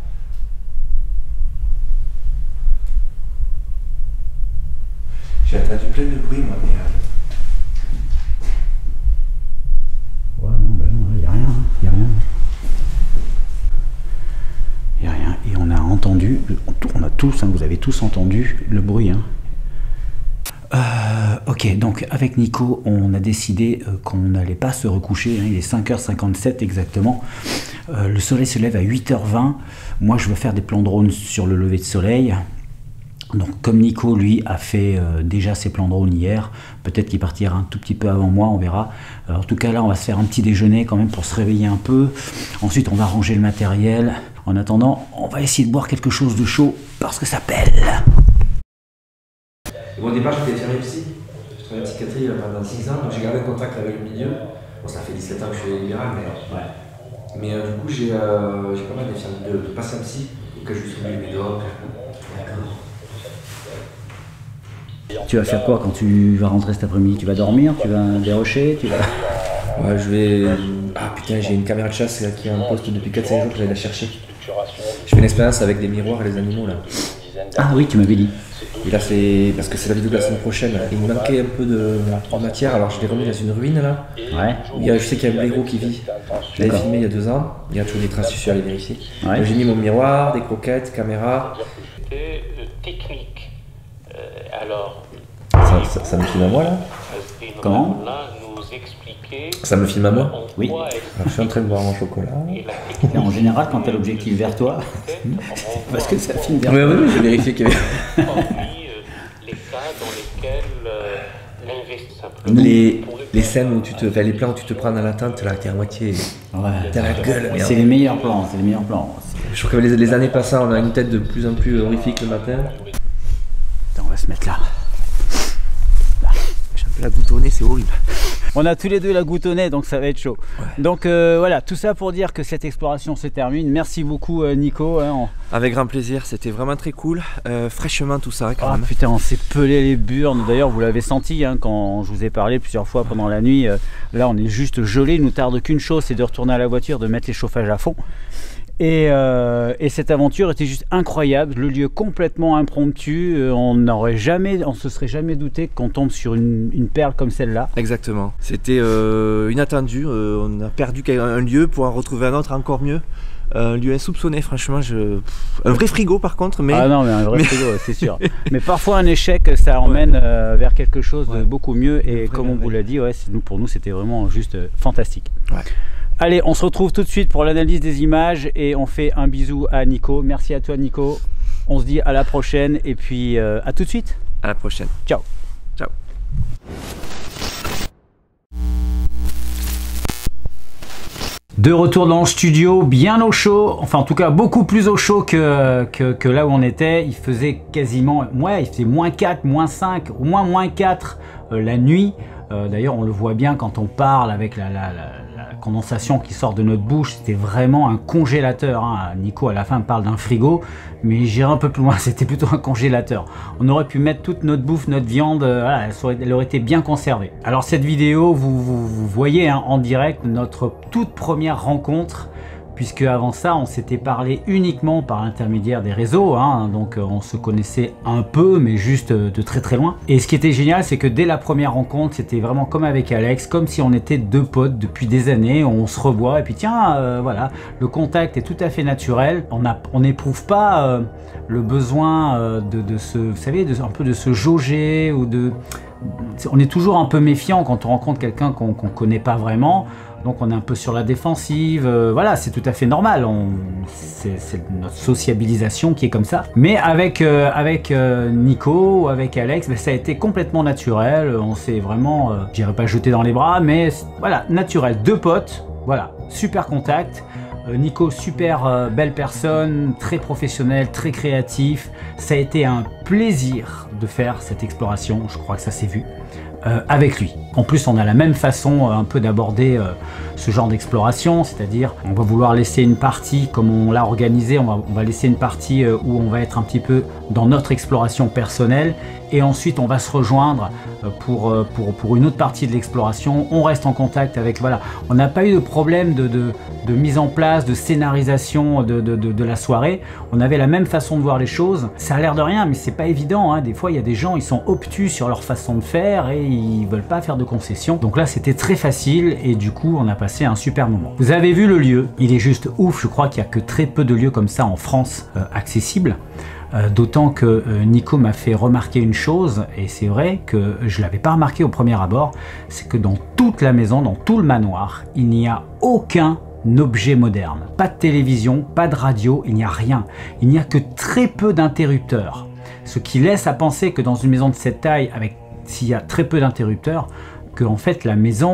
J'ai entendu plein de bruit moi, mais... Euh... Ouais, non, bah non, il n'y a rien, il n'y a rien. Il n'y a rien. Et on a entendu, on a tous, hein, vous avez tous entendu le bruit. Hein. Euh, ok, donc avec Nico, on a décidé euh, qu'on n'allait pas se recoucher. Hein, il est cinq heures cinquante-sept exactement. Euh, le soleil se lève à huit heures vingt. Moi, je veux faire des plans drone sur le lever de soleil. Donc comme Nico, lui, a fait euh, déjà ses plans drone hier, peut-être qu'il partira un tout petit peu avant moi, on verra. Alors, en tout cas, là, on va se faire un petit déjeuner quand même pour se réveiller un peu. Ensuite, on va ranger le matériel. En attendant, on va essayer de boire quelque chose de chaud parce que ça pèle. Bon, au départ, j'étais tiré ici. Je trouvais un petit psychiatrie pendant six ans, donc j'ai gardé contact avec le milieu. Bon, ça fait dix-sept ans que je suis libéral, mais, ouais. mais euh, du coup j'ai euh, pas mal de, de, de patients psy que je lui soumis mes doigts. Tu vas faire quoi quand tu vas rentrer cet après-midi? Tu vas dormir? Tu vas dérocher? Tu vas... Ouais, je vais... Ah putain, j'ai une caméra de chasse qui est en poste depuis quatre cinq jours, je vais la chercher. Je fais une expérience avec des miroirs et les animaux là. Ah oui, tu m'avais dit. Et là c'est... parce que c'est la vidéo de la semaine prochaine. Il me manquait un peu de, de matière, alors je l'ai remis dans une ruine là. Ouais. Il y a, je sais qu'il y a un blaireau qui vit. Je l'avais filmé il y a deux ans. Il y a toujours des traces, je suis allé vérifier. Ouais. J'ai mis mon miroir, des croquettes, caméra. Technique. Euh, alors. Ça, ça, ça me filme à moi là? Comment? Ça me filme à moi? Oui. Alors, je suis en train de boire mon chocolat. Et en général, quand tu as l'objectif vers toi, parce que ça filme vers toi. Oui, oui, j'ai vérifié qu'il y avait. Les, les scènes où tu te. Enfin, les plans où tu te prends dans la tente, là, t'es à moitié. Ouais. T'as la gueule. C'est les meilleurs plans, c'est les meilleurs plans. Je trouve que les, les années passant, on a une tête de plus en plus horrifique le matin. Attends, on va se mettre là. J'ai un peu la goutte au nez, c'est horrible. On a tous les deux la goutte au nez, donc ça va être chaud. Ouais. Donc euh, voilà, tout ça pour dire que cette exploration se termine. Merci beaucoup euh, Nico. Hein, on... Avec grand plaisir, c'était vraiment très cool. Euh, fraîchement tout ça quand oh, même. Putain, on s'est pelé les burnes. D'ailleurs, vous l'avez senti hein, quand je vous ai parlé plusieurs fois pendant la nuit. Euh, là, on est juste gelé. Il nous tarde qu'une chose, c'est de retourner à la voiture, de mettre les chauffages à fond. Et, euh, et cette aventure était juste incroyable, le lieu complètement impromptu, euh, on n'aurait jamais, on se serait jamais douté qu'on tombe sur une, une perle comme celle-là. Exactement, c'était euh, inattendu, euh, on a perdu un lieu pour en retrouver un autre encore mieux. Un lieu insoupçonné, franchement, je... un vrai frigo par contre. Mais... Ah non, mais un vrai mais... frigo, c'est sûr. Mais parfois un échec, ça emmène ouais. euh, vers quelque chose ouais. de beaucoup mieux. Et comme on vous l'a dit, ouais, nous, pour nous, c'était vraiment juste euh, fantastique. Ouais. Allez, on se retrouve tout de suite pour l'analyse des images et on fait un bisou à Nico. Merci à toi Nico. On se dit à la prochaine et puis euh, à tout de suite. À la prochaine. Ciao. Ciao. De retour dans le studio, bien au chaud, enfin en tout cas beaucoup plus au chaud que, que, que là où on était. Il faisait quasiment, ouais, il faisait moins quatre, moins cinq, au moins moins quatre euh, la nuit. Euh, D'ailleurs on le voit bien quand on parle avec la, la, la, la condensation qui sort de notre bouche, c'était vraiment un congélateur. Hein. Nico à la fin parle d'un frigo, mais j'irai un peu plus loin, c'était plutôt un congélateur. On aurait pu mettre toute notre bouffe, notre viande, euh, voilà, elle, aurait, elle aurait été bien conservée. Alors cette vidéo, vous, vous, vous voyez hein, en direct notre toute première rencontre, puisque avant ça on s'était parlé uniquement par l'intermédiaire des réseaux, hein, donc on se connaissait un peu mais juste de très très loin. Et ce qui était génial, c'est que dès la première rencontre, c'était vraiment comme avec Alex, comme si on était deux potes depuis des années, on se revoit et puis tiens, euh, voilà, le contact est tout à fait naturel, on n'éprouve pas euh, le besoin euh, de, de se, vous savez, de, un peu de se jauger ou de... On est toujours un peu méfiant quand on rencontre quelqu'un qu'on qu'on connaît pas vraiment. Donc on est un peu sur la défensive, euh, voilà, c'est tout à fait normal, c'est notre sociabilisation qui est comme ça. Mais avec, euh, avec euh, Nico, avec Alex, ben, ça a été complètement naturel, on s'est vraiment, euh, je dirais pas jeté dans les bras, mais voilà, naturel, deux potes, voilà, super contact. Euh, Nico, super euh, belle personne, très professionnel, très créatif. Ça a été un plaisir de faire cette exploration, je crois que ça s'est vu. Euh, avec lui. En plus, on a la même façon euh, un peu d'aborder euh, ce genre d'exploration, c'est-à-dire on va vouloir laisser une partie, comme on l'a organisé, on va, on va laisser une partie euh, où on va être un petit peu dans notre exploration personnelle et ensuite on va se rejoindre euh, pour, euh, pour, pour une autre partie de l'exploration. On reste en contact avec, voilà, on n'a pas eu de problème de, de, de mise en place, de scénarisation de, de, de, de la soirée. On avait la même façon de voir les choses. Ça a l'air de rien, mais c'est pas évident, hein. Des fois, il y a des gens, ils sont obtus sur leur façon de faire et ils veulent pas faire de concessions. Donc là, c'était très facile et du coup, on a passé un super moment. Vous avez vu le lieu, il est juste ouf. Je crois qu'il y a que très peu de lieux comme ça en France euh, accessibles. Euh, D'autant que euh, Nico m'a fait remarquer une chose, et c'est vrai que je ne l'avais pas remarqué au premier abord, c'est que dans toute la maison, dans tout le manoir, il n'y a aucun objet moderne. Pas de télévision, pas de radio, il n'y a rien. Il n'y a que très peu d'interrupteurs. Ce qui laisse à penser que dans une maison de cette taille, avec s'il y a très peu d'interrupteurs, que en fait la maison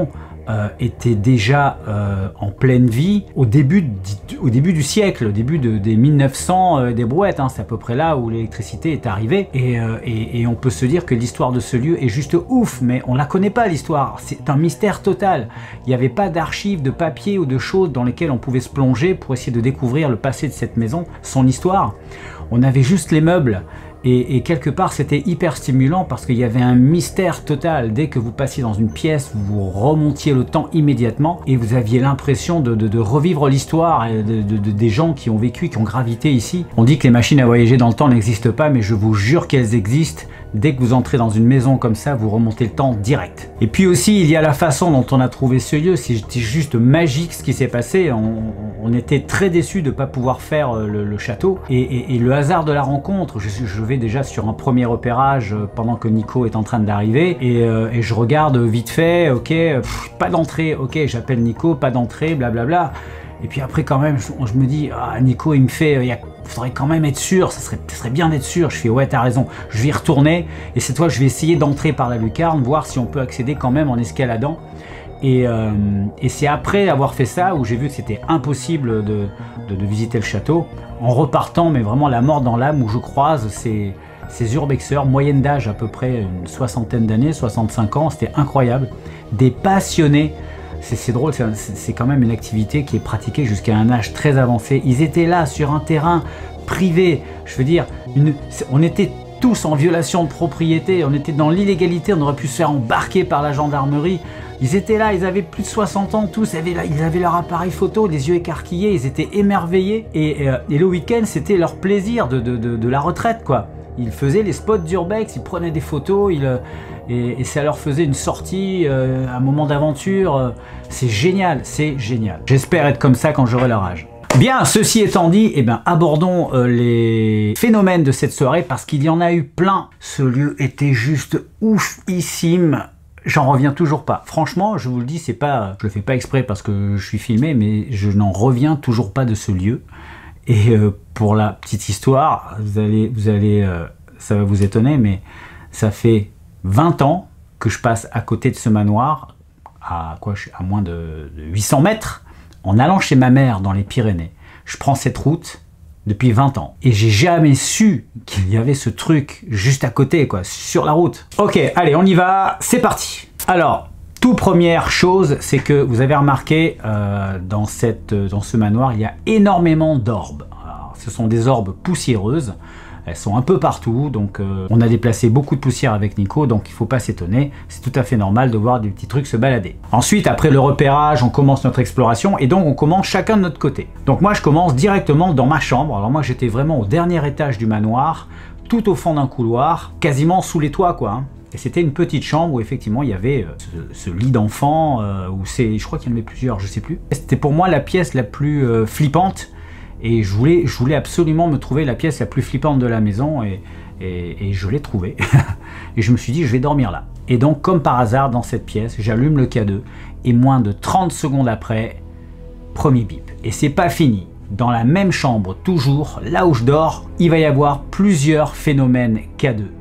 euh, était déjà euh, en pleine vie au début, du, au début du siècle, au début de, des mille neuf cents, euh, des brouettes, hein, c'est à peu près là où l'électricité est arrivée. Et, euh, et, et on peut se dire que l'histoire de ce lieu est juste ouf, mais on la connaît pas l'histoire, c'est un mystère total. Il n'y avait pas d'archives, de papier ou de choses dans lesquelles on pouvait se plonger pour essayer de découvrir le passé de cette maison, son histoire. On avait juste les meubles. Et, et quelque part c'était hyper stimulant parce qu'il y avait un mystère total. Dès que vous passiez dans une pièce, vous remontiez le temps immédiatement et vous aviez l'impression de, de, de revivre l'histoire de, de, de, des gens qui ont vécu, qui ont gravité ici. On dit que les machines à voyager dans le temps n'existent pas, mais je vous jure qu'elles existent. Dès que vous entrez dans une maison comme ça, vous remontez le temps direct. Et puis aussi, il y a la façon dont on a trouvé ce lieu. C'était juste magique ce qui s'est passé. On, on était très déçus de ne pas pouvoir faire le, le château. Et, et, et le hasard de la rencontre, je, je vais déjà sur un premier repérage pendant que Nico est en train d'arriver. Et, euh, et je regarde vite fait, ok, pff, pas d'entrée, ok, j'appelle Nico, pas d'entrée, blablabla. Et puis après quand même, je, je me dis, ah, Nico il me fait, il y a, faudrait quand même être sûr, ça serait, ça serait bien d'être sûr. Je fais, ouais t'as raison, je vais y retourner. Et cette fois je vais essayer d'entrer par la lucarne, voir si on peut accéder quand même en escaladant. Et, euh, et c'est après avoir fait ça où j'ai vu que c'était impossible de, de, de visiter le château. En repartant, mais vraiment la mort dans l'âme, où je croise ces, ces urbexeurs, moyenne d'âge à peu près une soixantaine d'années, soixante-cinq ans, c'était incroyable. Des passionnés. C'est drôle, c'est quand même une activité qui est pratiquée jusqu'à un âge très avancé. Ils étaient là sur un terrain privé, je veux dire, une, on était tous en violation de propriété, on était dans l'illégalité, on aurait pu se faire embarquer par la gendarmerie. Ils étaient là, ils avaient plus de soixante ans tous, ils avaient, ils avaient leur appareil photo, les yeux écarquillés, ils étaient émerveillés. Et, et, et le week-end, c'était leur plaisir de, de, de, de la retraite, quoi. Ils faisaient les spots d'urbex, ils prenaient des photos, ils, et, et ça leur faisait une sortie, euh, un moment d'aventure. C'est génial, c'est génial. J'espère être comme ça quand j'aurai leur âge. Bien, ceci étant dit, eh bien, abordons euh, les phénomènes de cette soirée parce qu'il y en a eu plein. Ce lieu était juste oufissime. J'en reviens toujours pas. Franchement, je vous le dis, c'est pas, je le fais pas exprès parce que je suis filmé, mais je n'en reviens toujours pas de ce lieu. Et euh, pour la petite histoire, vous allez, vous allez, euh, ça va vous étonner, mais ça fait vingt ans que je passe à côté de ce manoir, à quoi, à moins de, de huit cents mètres, en allant chez ma mère dans les Pyrénées. Je prends cette route depuis vingt ans et j'ai jamais su qu'il y avait ce truc juste à côté, quoi, sur la route. Ok, allez, on y va, c'est parti. Alors, toute première chose, c'est que vous avez remarqué euh, dans, cette, dans ce manoir, il y a énormément d'orbes. Ce sont des orbes poussiéreuses, elles sont un peu partout, donc euh, on a déplacé beaucoup de poussière avec Nico, donc il ne faut pas s'étonner, c'est tout à fait normal de voir des petits trucs se balader. Ensuite, après le repérage, on commence notre exploration, et donc on commence chacun de notre côté. Donc moi je commence directement dans ma chambre. Alors moi j'étais vraiment au dernier étage du manoir, tout au fond d'un couloir, quasiment sous les toits, quoi, hein. Et c'était une petite chambre où effectivement il y avait euh, ce, ce lit d'enfant, euh, où c'est, je crois qu'il y en avait plusieurs, je sais plus. C'était pour moi la pièce la plus euh, flippante, et je voulais, je voulais absolument me trouver la pièce la plus flippante de la maison, et, et, et je l'ai trouvée. Et je me suis dit, je vais dormir là. Et donc, comme par hasard, dans cette pièce, j'allume le K deux, et moins de trente secondes après, premier bip. Et c'est pas fini. Dans la même chambre, toujours, là où je dors, il va y avoir plusieurs phénomènes K deux.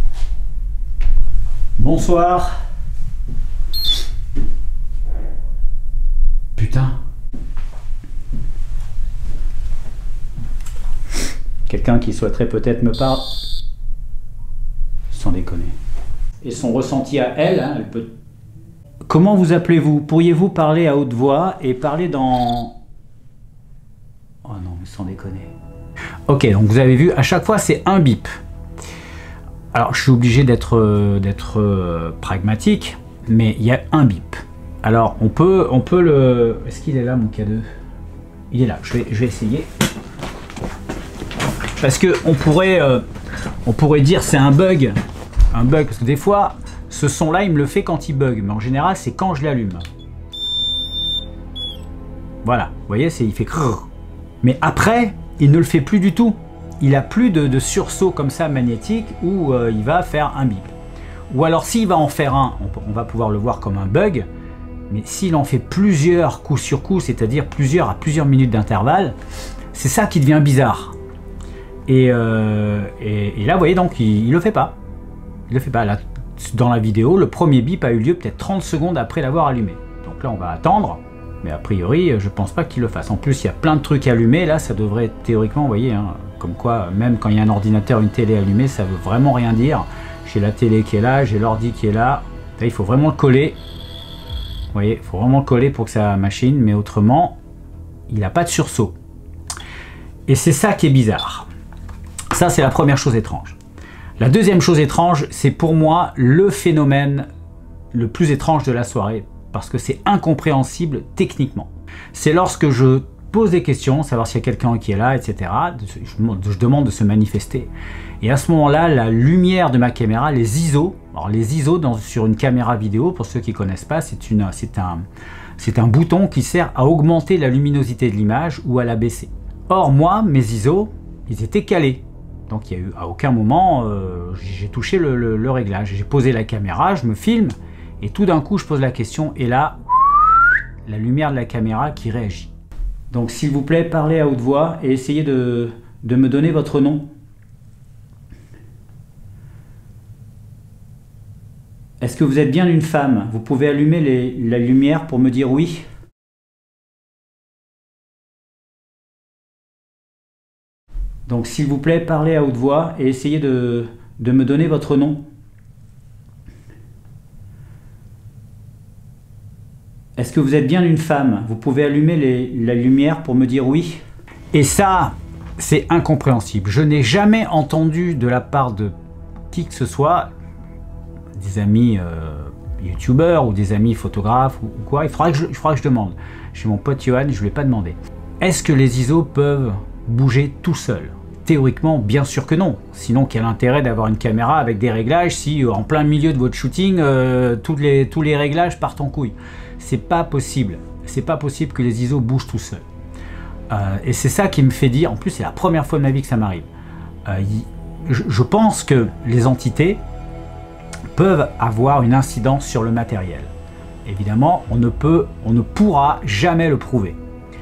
Bonsoir. Putain. Quelqu'un qui souhaiterait peut-être me parler. Sans déconner. Et son ressenti à elle, hein, elle peut... Comment vous appelez-vous? Pourriez-vous parler à haute voix et parler dans... Oh non, mais sans déconner. Ok, donc vous avez vu, à chaque fois c'est un bip. Alors je suis obligé d'être euh, d'être euh, pragmatique, mais il y a un bip. Alors on peut, on peut le... Est-ce qu'il est là mon K deux? Il est là, je vais, je vais essayer. Parce que on pourrait, euh, on pourrait dire c'est un bug, un bug, parce que des fois, ce son-là, il me le fait quand il bug, mais en général, c'est quand je l'allume. Voilà, vous voyez, c'est, il fait crrr. Mais après, il ne le fait plus du tout. Il a plus de, de sursaut comme ça magnétique où euh, il va faire un bip. Ou alors, s'il va en faire un, on, on va pouvoir le voir comme un bug. Mais s'il en fait plusieurs coup sur coup, c'est-à-dire plusieurs à plusieurs minutes d'intervalle, c'est ça qui devient bizarre. Et, euh, et, et là, vous voyez, donc, il, il le fait pas. Il le fait pas. Là, dans la vidéo, le premier bip a eu lieu peut-être trente secondes après l'avoir allumé. Donc Donc là, on va attendre. Mais a priori, je pense pas qu'il le fasse. En plus, il y a plein de trucs allumés. Là, ça devrait être théoriquement, vous voyez, hein, comme quoi, même quand il y a un ordinateur, une télé allumée, ça veut vraiment rien dire. J'ai la télé qui est là, j'ai l'ordi qui est là. Là, il faut vraiment le coller. Vous voyez, il faut vraiment le coller pour que ça machine. Mais autrement, il n'a pas de sursaut. Et c'est ça qui est bizarre. Ça, c'est la première chose étrange. La deuxième chose étrange, c'est pour moi le phénomène le plus étrange de la soirée. Parce que c'est incompréhensible techniquement. C'est lorsque je pose des questions, savoir s'il y a quelqu'un qui est là, et cetera. Je, je demande de se manifester. Et à ce moment-là, la lumière de ma caméra, les I S O, alors les I S O dans, sur une caméra vidéo, pour ceux qui ne connaissent pas, c'est un, c'est un bouton qui sert à augmenter la luminosité de l'image ou à la baisser. Or, moi, mes I S O, ils étaient calés. Donc, il y a eu, à aucun moment, euh, j'ai touché le, le, le réglage. J'ai posé la caméra, je me filme. Et tout d'un coup, je pose la question, et là, la lumière de la caméra qui réagit. Donc, s'il vous plaît, parlez à haute voix et essayez de, de me donner votre nom. Est-ce que vous êtes bien une femme? Vous pouvez allumer les, la lumière pour me dire oui? Donc, s'il vous plaît, parlez à haute voix et essayez de, de me donner votre nom. Est-ce que vous êtes bien une femme? Vous pouvez allumer les, la lumière pour me dire oui? Et ça, c'est incompréhensible. Je n'ai jamais entendu de la part de qui que ce soit, des amis euh, youtubeurs ou des amis photographes ou, ou quoi. Il faudra que je, il faudra que je demande. Chez mon pote Johan, je ne lui ai pas demandé. Est-ce que les I S O peuvent bouger tout seuls? Théoriquement, bien sûr que non. Sinon, quel intérêt d'avoir une caméra avec des réglages si en plein milieu de votre shooting, euh, tous, les, tous les réglages partent en couille? C'est pas possible. C'est pas possible que les I S O bougent tout seuls. Euh, et c'est ça qui me fait dire, en plus c'est la première fois de ma vie que ça m'arrive. Euh, je, je pense que les entités peuvent avoir une incidence sur le matériel. Évidemment, on ne peut, on ne pourra jamais le prouver.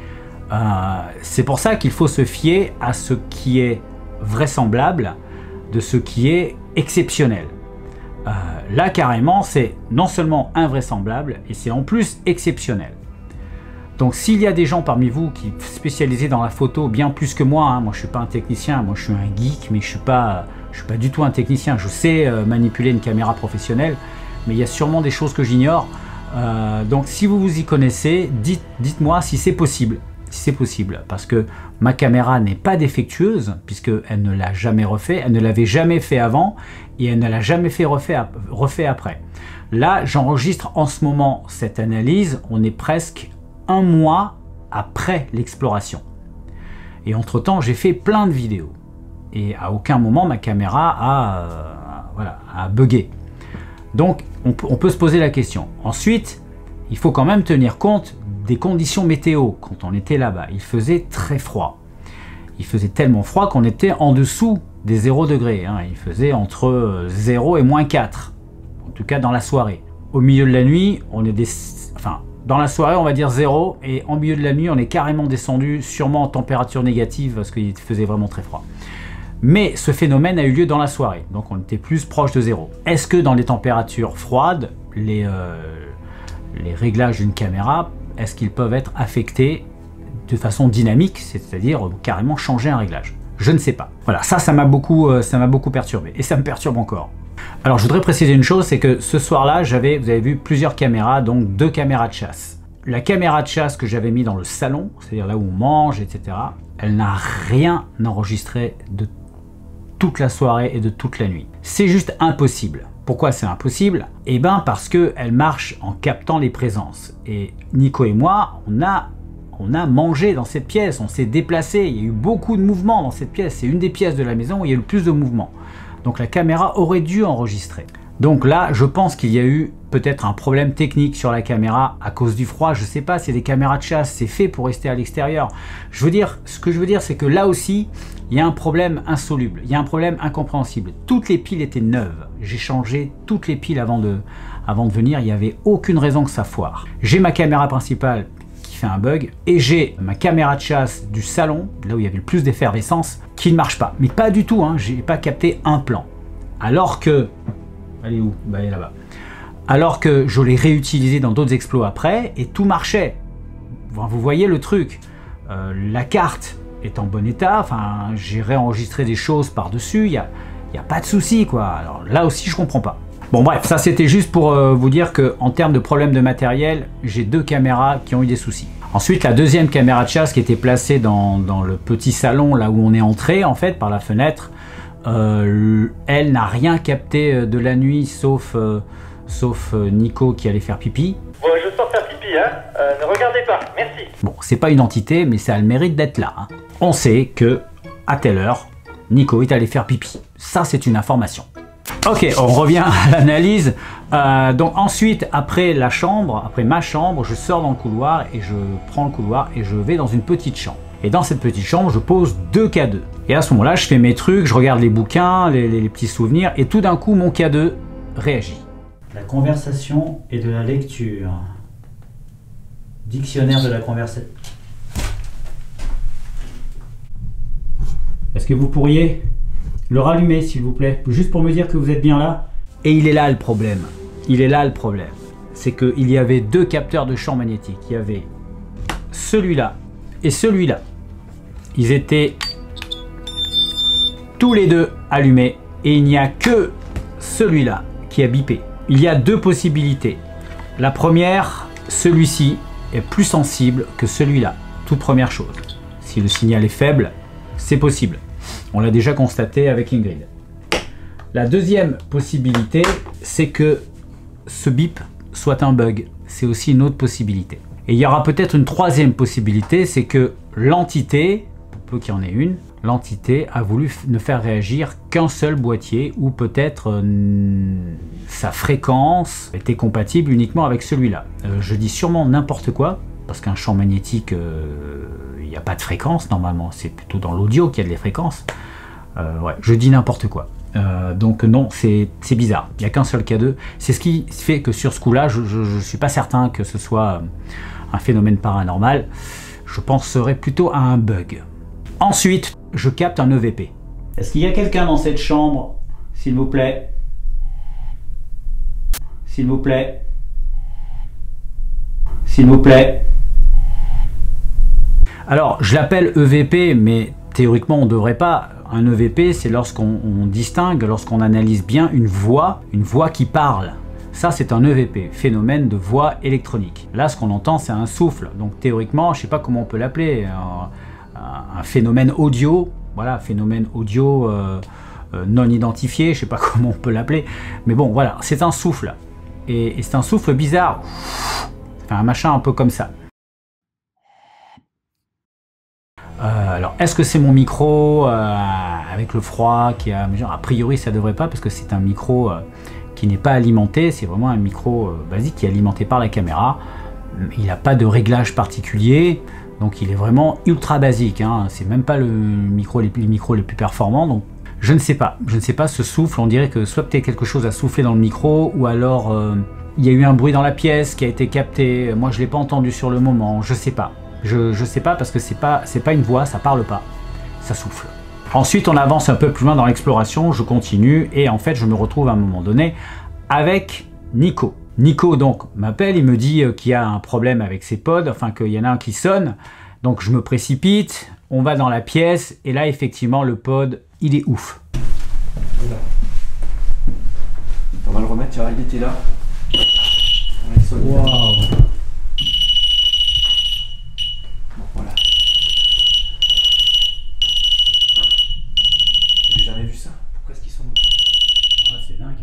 Euh, c'est pour ça qu'il faut se fier à ce qui est vraisemblable, de ce qui est exceptionnel. Euh, là carrément c'est non seulement invraisemblable et c'est en plus exceptionnel. Donc s'il y a des gens parmi vous qui sont spécialisés dans la photo bien plus que moi, hein, moi je suis pas un technicien, moi je suis un geek, mais je suis pas, je suis pas du tout un technicien. Je sais euh, manipuler une caméra professionnelle, mais il y a sûrement des choses que j'ignore. Euh, donc si vous vous y connaissez, dites, dites-moi si c'est possible. Si c'est possible, parce que ma caméra n'est pas défectueuse, puisqu'elle ne l'a jamais refait, elle ne l'avait jamais fait avant, et elle ne l'a jamais fait refait, refait après. Là, j'enregistre en ce moment cette analyse, on est presque un mois après l'exploration. Et entre-temps, j'ai fait plein de vidéos. Et à aucun moment, ma caméra a, euh, voilà, a bugué. Donc, on, on peut se poser la question. Ensuite, il faut quand même tenir compte des conditions météo. Quand on était là-bas, il faisait très froid. Il faisait tellement froid qu'on était en dessous des zéro degrés. Hein. Il faisait entre zéro et moins quatre. En tout cas dans la soirée. Au milieu de la nuit, on est des... enfin, dans la soirée, on va dire zéro. Et en milieu de la nuit, on est carrément descendu, sûrement en température négative, parce qu'il faisait vraiment très froid. Mais ce phénomène a eu lieu dans la soirée. Donc on était plus proche de zéro. Est-ce que dans les températures froides, les, euh, les réglages d'une caméra, est-ce qu'ils peuvent être affectés de façon dynamique, c'est-à-dire carrément changer un réglage? Je ne sais pas. Voilà, ça, ça m'a beaucoup, ça m'a beaucoup perturbé, et ça me perturbe encore. Alors, je voudrais préciser une chose, c'est que ce soir-là, j'avais, vous avez vu, plusieurs caméras, donc deux caméras de chasse. La caméra de chasse que j'avais mis dans le salon, c'est-à-dire là où on mange, et cetera, elle n'a rien enregistré de toute la soirée et de toute la nuit. C'est juste impossible. Pourquoi c'est impossible? Eh bien parce qu'elle marche en captant les présences. Et Nico et moi, on a, on a mangé dans cette pièce, on s'est déplacé, il y a eu beaucoup de mouvements dans cette pièce. C'est une des pièces de la maison où il y a eu le plus de mouvements. Donc la caméra aurait dû enregistrer. Donc là, je pense qu'il y a eu peut-être un problème technique sur la caméra à cause du froid. Je sais pas, c'est des caméras de chasse, c'est fait pour rester à l'extérieur. Je veux dire, ce que je veux dire, c'est que là aussi, il y a un problème insoluble, il y a un problème incompréhensible. Toutes les piles étaient neuves. J'ai changé toutes les piles avant de, avant de venir. Il n'y avait aucune raison que ça foire. J'ai ma caméra principale qui fait un bug et j'ai ma caméra de chasse du salon, là où il y avait le plus d'effervescence, qui ne marche pas. Mais pas du tout, hein. J'ai pas capté un plan. Alors que... Elle est où? Bah, elle est là-bas. alors que je l'ai réutilisé dans d'autres exploits après et tout marchait. Vous voyez le truc. Euh, la carte est en bon état, enfin j'ai réenregistré des choses par-dessus, il n'y a, y a pas de souci quoi. Alors là aussi je comprends pas. Bon bref, ça c'était juste pour euh, vous dire que en termes de problème de matériel, j'ai deux caméras qui ont eu des soucis. Ensuite la deuxième caméra de chasse qui était placée dans, dans le petit salon là où on est entré en fait par la fenêtre, euh, elle n'a rien capté de la nuit sauf, euh, sauf euh, Nico qui allait faire pipi. Bon, je sors faire pipi, hein. Euh, ne regardez pas, merci. Bon, c'est pas une entité, mais ça a le mérite d'être là. Hein. On sait que, à telle heure, Nico est allé faire pipi. Ça, c'est une information. Ok, on revient à l'analyse. Euh, donc ensuite, après la chambre, après ma chambre, je sors dans le couloir et je prends le couloir et je vais dans une petite chambre. Et dans cette petite chambre, je pose deux K deux. Et à ce moment-là, je fais mes trucs, je regarde les bouquins, les, les, les petits souvenirs, et tout d'un coup, mon K deux réagit. La conversation et de la lecture. Dictionnaire de la conversation. Est-ce que vous pourriez le rallumer, s'il vous plaît, juste pour me dire que vous êtes bien là? Et il est là le problème. Il est là le problème. C'est qu'il y avait deux capteurs de champ magnétique. Il y avait celui-là et celui-là. Ils étaient tous les deux allumés et il n'y a que celui-là qui a bipé. Il y a deux possibilités. La première, celui-ci est plus sensible que celui-là. Toute première chose. Si le signal est faible, c'est possible. On l'a déjà constaté avec Ingrid. La deuxième possibilité, c'est que ce bip soit un bug. C'est aussi une autre possibilité. Et il y aura peut-être une troisième possibilité, c'est que l'entité, pour peu qu'il y en ait une, l'entité a voulu ne faire réagir qu'un seul boîtier ou peut-être euh, sa fréquence était compatible uniquement avec celui-là. Euh, je dis sûrement n'importe quoi, parce qu'un champ magnétique, il euh, n'y a pas de fréquence normalement, c'est plutôt dans l'audio qu'il y a des fréquences. Euh, ouais, je dis n'importe quoi. Euh, donc non, c'est bizarre, il n'y a qu'un seul K deux. C'est ce qui fait que sur ce coup-là, je ne suis pas certain que ce soit un phénomène paranormal. Je penserais plutôt à un bug. Ensuite, je capte un E V P. Est-ce qu'il y a quelqu'un dans cette chambre, s'il vous plaît? S'il vous plaît? S'il vous plaît? Alors, je l'appelle E V P, mais théoriquement, on ne devrait pas. Un E V P, c'est lorsqu'on distingue, lorsqu'on analyse bien une voix, une voix qui parle. Ça, c'est un E V P, phénomène de voix électronique. Là, ce qu'on entend, c'est un souffle. Donc, théoriquement, je ne sais pas comment on peut l'appeler. Un phénomène audio, voilà, phénomène audio euh, euh, non identifié, je sais pas comment on peut l'appeler, mais bon, voilà, c'est un souffle, et, et c'est un souffle bizarre, ça fait un machin un peu comme ça. Euh, alors, est-ce que c'est mon micro euh, avec le froid qui a, a priori ça devrait pas, parce que c'est un micro euh, qui n'est pas alimenté, c'est vraiment un micro euh, basique qui est alimenté par la caméra, il n'a pas de réglage particulier. Donc il est vraiment ultra basique, hein. C'est même pas le micro, les, les micros les plus performants. Donc je ne sais pas, je ne sais pas ce souffle, on dirait que soit peut-être quelque chose a soufflé dans le micro, ou alors euh, il y a eu un bruit dans la pièce qui a été capté. Moi je l'ai pas entendu sur le moment, je sais pas. Je, je sais pas parce que c'est pas, c'est pas une voix, ça parle pas, ça souffle. Ensuite on avance un peu plus loin dans l'exploration, je continue et en fait je me retrouve à un moment donné avec Nico. Nico donc m'appelle, il me dit qu'il y a un problème avec ses pods, enfin qu'il y en a un qui sonne, donc je me précipite, on va dans la pièce et là effectivement le pod il est ouf. On va le remettre, il était là. Waouh. Bon, voilà. J'ai jamais vu ça. Pourquoi est-ce qu'ils sont autant? Ah, c'est dingue.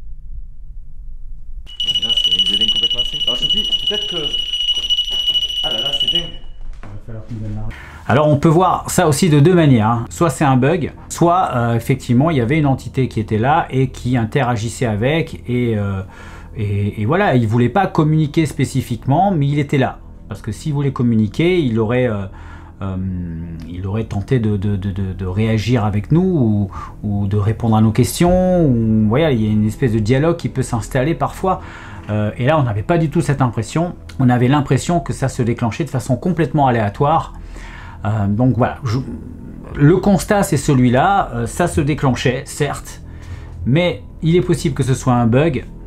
Là, c'est des dingues complètement dingues. Alors, je dis, peut-être que... Ah là là, c'est dingue. Alors, on peut voir ça aussi de deux manières. Hein. Soit c'est un bug, soit euh, effectivement, il y avait une entité qui était là et qui interagissait avec. Et, euh, et, et voilà, il ne voulait pas communiquer spécifiquement, mais il était là. Parce que s'il voulait communiquer, il aurait... Euh, Euh, il aurait tenté de, de, de, de, de réagir avec nous ou, ou de répondre à nos questions. Ou, voilà, il y a une espèce de dialogue qui peut s'installer parfois. Euh, et là, on n'avait pas du tout cette impression. On avait l'impression que ça se déclenchait de façon complètement aléatoire. Euh, donc voilà, je, le constat c'est celui-là. Euh, ça se déclenchait, certes, mais il est possible que ce soit un bug.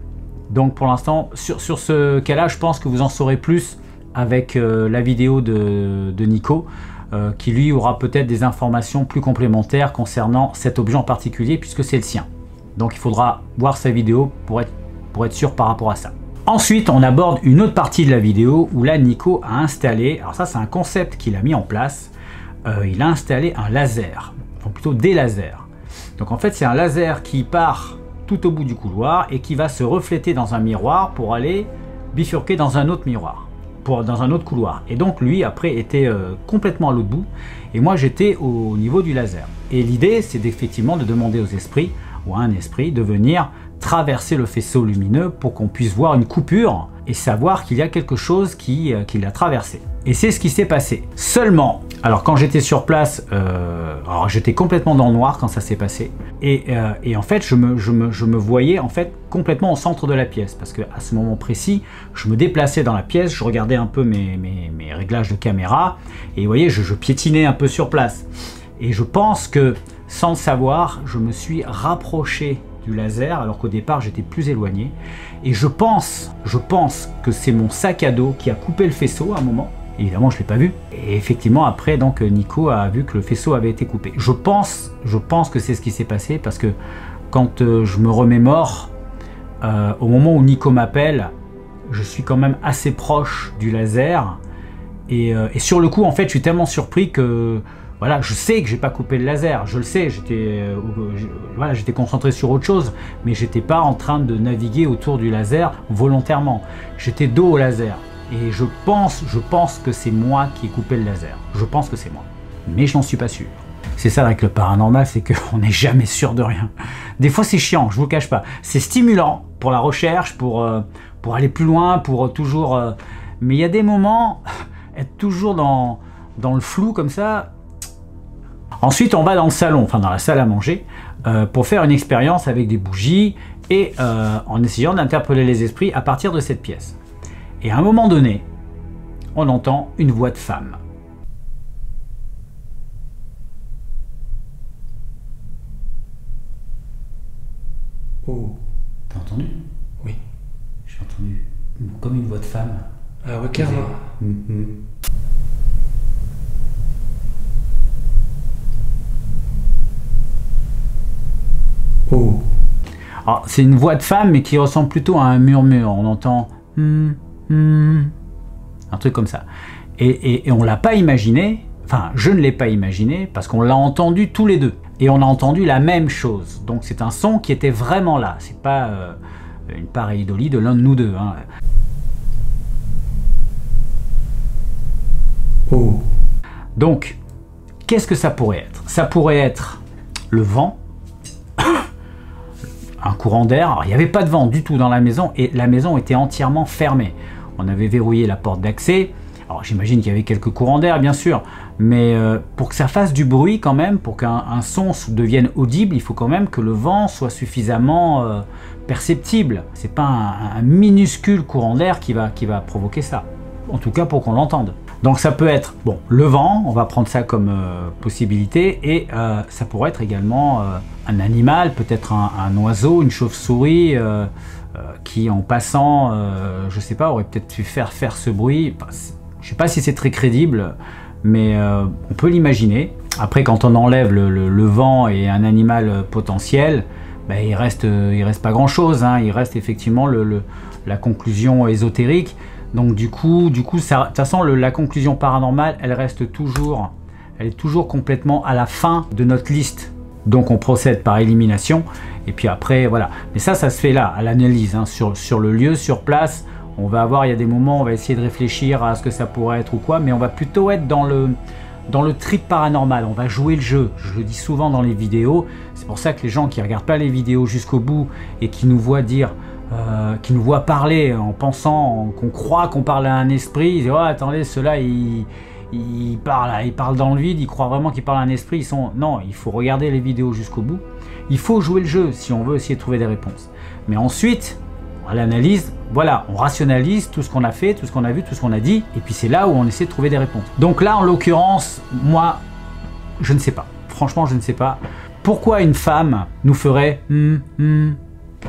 Donc pour l'instant, sur, sur ce cas-là, je pense que vous en saurez plus avec euh, la vidéo de, de Nico, euh, qui lui aura peut-être des informations plus complémentaires concernant cet objet en particulier, puisque c'est le sien. Donc il faudra voir sa vidéo pour être, pour être sûr par rapport à ça. Ensuite, on aborde une autre partie de la vidéo où là, Nico a installé, alors ça c'est un concept qu'il a mis en place, euh, il a installé un laser, enfin plutôt des lasers. Donc en fait, c'est un laser qui part tout au bout du couloir et qui va se refléter dans un miroir pour aller bifurquer dans un autre miroir, pour, dans un autre couloir. Et donc lui après était euh, complètement à l'autre bout et moi j'étais au niveau du laser. Et l'idée c'est effectivement de demander aux esprits ou à un esprit de venir traverser le faisceau lumineux pour qu'on puisse voir une coupure et savoir qu'il y a quelque chose qui, euh, qui l'a traversé. Et c'est ce qui s'est passé. Seulement, alors quand j'étais sur place, euh, alors j'étais complètement dans le noir quand ça s'est passé, et, euh, et en fait je me, je, me, je me voyais en fait complètement au centre de la pièce, parce que à ce moment précis, je me déplaçais dans la pièce, je regardais un peu mes, mes, mes réglages de caméra, et vous voyez, je, je piétinais un peu sur place. Et je pense que, sans le savoir, je me suis rapproché du laser, alors qu'au départ j'étais plus éloigné, et je pense, je pense que c'est mon sac à dos qui a coupé le faisceau à un moment. Évidemment, je ne l'ai pas vu. Et effectivement, après, donc Nico a vu que le faisceau avait été coupé. Je pense, je pense que c'est ce qui s'est passé parce que quand euh, je me remémore, euh, au moment où Nico m'appelle, je suis quand même assez proche du laser. Et, euh, et sur le coup, en fait, je suis tellement surpris que voilà, je sais que j'ai pas coupé le laser. Je le sais. J'étais, euh, voilà, j'étais concentré sur autre chose, mais j'étais pas en train de naviguer autour du laser volontairement. J'étais dos au laser. Et je pense, je pense que c'est moi qui ai coupé le laser. Je pense que c'est moi. Mais je n'en suis pas sûr. C'est ça avec le paranormal, c'est qu'on n'est jamais sûr de rien. Des fois c'est chiant, je vous le cache pas. C'est stimulant pour la recherche, pour, euh, pour aller plus loin, pour euh, toujours... Euh... Mais il y a des moments, être toujours dans, dans le flou comme ça. Ensuite on va dans le salon, enfin dans la salle à manger, euh, pour faire une expérience avec des bougies et euh, en essayant d'interpeller les esprits à partir de cette pièce. Et à un moment donné, on entend une voix de femme. Oh. T'as entendu? Oui. J'ai entendu comme une voix de femme. Ah ouais, clairement. Mm-hmm. Oh. Alors, c'est une voix de femme, mais qui ressemble plutôt à un murmure. On entend... Mm, mm, un truc comme ça. Et, et, et on l'a pas imaginé, enfin je ne l'ai pas imaginé, parce qu'on l'a entendu tous les deux. Et on a entendu la même chose. Donc c'est un son qui était vraiment là. C'est pas euh, une pareidolie de l'un de nous deux. Hein. Oh. Donc, qu'est-ce que ça pourrait être? Ça pourrait être le vent, un courant d'air. Alors, il n'y avait pas de vent du tout dans la maison et la maison était entièrement fermée. On avait verrouillé la porte d'accès. Alors j'imagine qu'il y avait quelques courants d'air bien sûr, mais euh, pour que ça fasse du bruit quand même, pour qu'un un son devienne audible, il faut quand même que le vent soit suffisamment euh, perceptible. C'est pas un, un minuscule courant d'air qui va, qui va provoquer ça, en tout cas pour qu'on l'entende. Donc ça peut être, bon, le vent, on va prendre ça comme euh, possibilité, et euh, ça pourrait être également euh, un animal, peut-être un, un oiseau, une chauve-souris, euh, euh, qui en passant, euh, je sais pas, aurait peut-être pu faire faire ce bruit. Enfin, je sais pas si c'est très crédible, mais euh, on peut l'imaginer. Après, quand on enlève le, le, le vent et un animal potentiel, ben, il reste, il reste pas grand-chose, hein. Il reste effectivement le, le, la conclusion ésotérique. Donc du coup, du coup, ça, de toute façon, le, la conclusion paranormale, elle reste toujours, elle est toujours complètement à la fin de notre liste. Donc on procède par élimination, et puis après, voilà. Mais ça, ça se fait là, à l'analyse, hein, sur, sur le lieu, sur place. On va avoir, il y a des moments, on va essayer de réfléchir à ce que ça pourrait être ou quoi, mais on va plutôt être dans le, dans le trip paranormal. On va jouer le jeu. Je le dis souvent dans les vidéos. C'est pour ça que les gens qui ne regardent pas les vidéos jusqu'au bout et qui nous voient dire... Euh, qui nous voit parler en pensant qu'on croit qu'on parle à un esprit, ils disent oh, attendez, ceux-là ils, ils parlent ils parlent dans le vide, ils croient vraiment qu'ils parlent à un esprit. Ils sont... Non, il faut regarder les vidéos jusqu'au bout, il faut jouer le jeu si on veut essayer de trouver des réponses. Mais ensuite, à l'analyse, voilà, on rationalise tout ce qu'on a fait, tout ce qu'on a vu, tout ce qu'on a dit, et puis c'est là où on essaie de trouver des réponses. Donc là, en l'occurrence, moi, je ne sais pas, franchement je ne sais pas pourquoi une femme nous ferait hmm, hmm.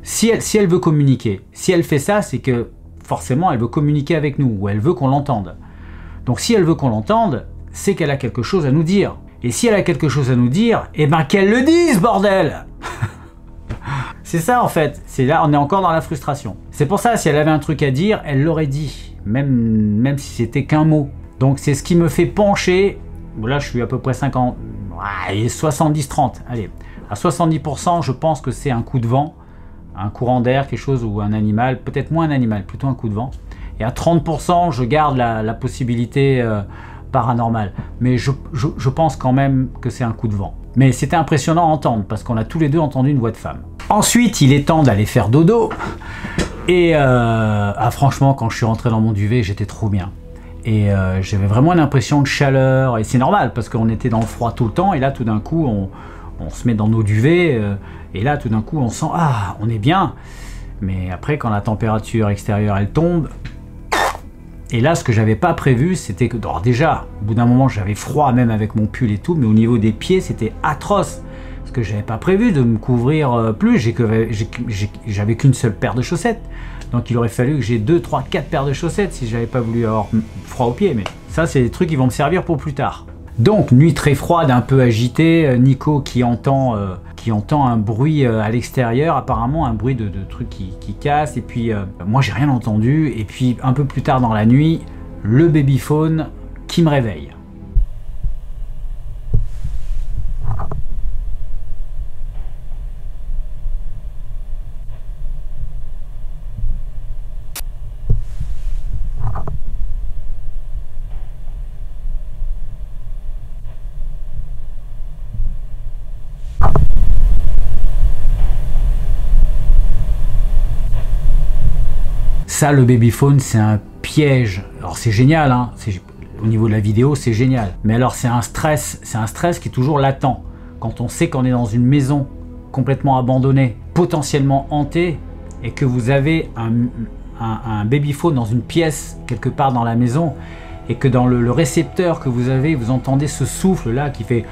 Si elle, si elle veut communiquer, si elle fait ça, c'est que forcément elle veut communiquer avec nous, ou elle veut qu'on l'entende. Donc si elle veut qu'on l'entende, c'est qu'elle a quelque chose à nous dire. Et si elle a quelque chose à nous dire, eh ben qu'elle le dise, bordel. C'est ça en fait, c'est là, on est encore dans la frustration. C'est pour ça, si elle avait un truc à dire, elle l'aurait dit, même, même si c'était qu'un mot. Donc c'est ce qui me fait pencher, là je suis à peu près cinquante, soixante-dix trente, allez, à soixante-dix pour cent je pense que c'est un coup de vent, un courant d'air, quelque chose, ou un animal, peut-être moins un animal, plutôt un coup de vent. Et à trente pour cent je garde la, la possibilité euh, paranormale, mais je, je, je pense quand même que c'est un coup de vent. Mais c'était impressionnant à entendre, parce qu'on a tous les deux entendu une voix de femme. Ensuite, il est temps d'aller faire dodo. Et euh, ah, franchement, quand je suis rentré dans mon duvet, j'étais trop bien. Et euh, j'avais vraiment une impression de chaleur. Et c'est normal, parce qu'on était dans le froid tout le temps. Et là, tout d'un coup, on, on se met dans nos duvets. Euh, et là, tout d'un coup, on sent, ah, on est bien. Mais après, quand la température extérieure, elle tombe... Et là, ce que j'avais pas prévu, c'était que... Alors déjà, au bout d'un moment, j'avais froid, même avec mon pull et tout. Mais au niveau des pieds, c'était atroce. Parce que j'avais pas prévu de me couvrir plus, j'avais qu'une seule paire de chaussettes. Donc il aurait fallu que j'ai deux, trois, quatre paires de chaussettes si j'avais pas voulu avoir froid aux pieds. Mais ça, c'est des trucs qui vont me servir pour plus tard. Donc nuit très froide, un peu agitée. Nico qui entend, euh, qui entend un bruit euh, à l'extérieur, apparemment un bruit de, de trucs qui, qui cassent. Et puis euh, moi j'ai rien entendu. Et puis un peu plus tard dans la nuit, le babyphone qui me réveille. Ça, le babyphone, c'est un piège. Alors c'est génial, hein, au niveau de la vidéo, c'est génial. Mais alors c'est un stress, c'est un stress qui est toujours latent. Quand on sait qu'on est dans une maison complètement abandonnée, potentiellement hantée, et que vous avez un, un, un babyphone dans une pièce quelque part dans la maison, et que dans le, le récepteur que vous avez, vous entendez ce souffle là qui fait...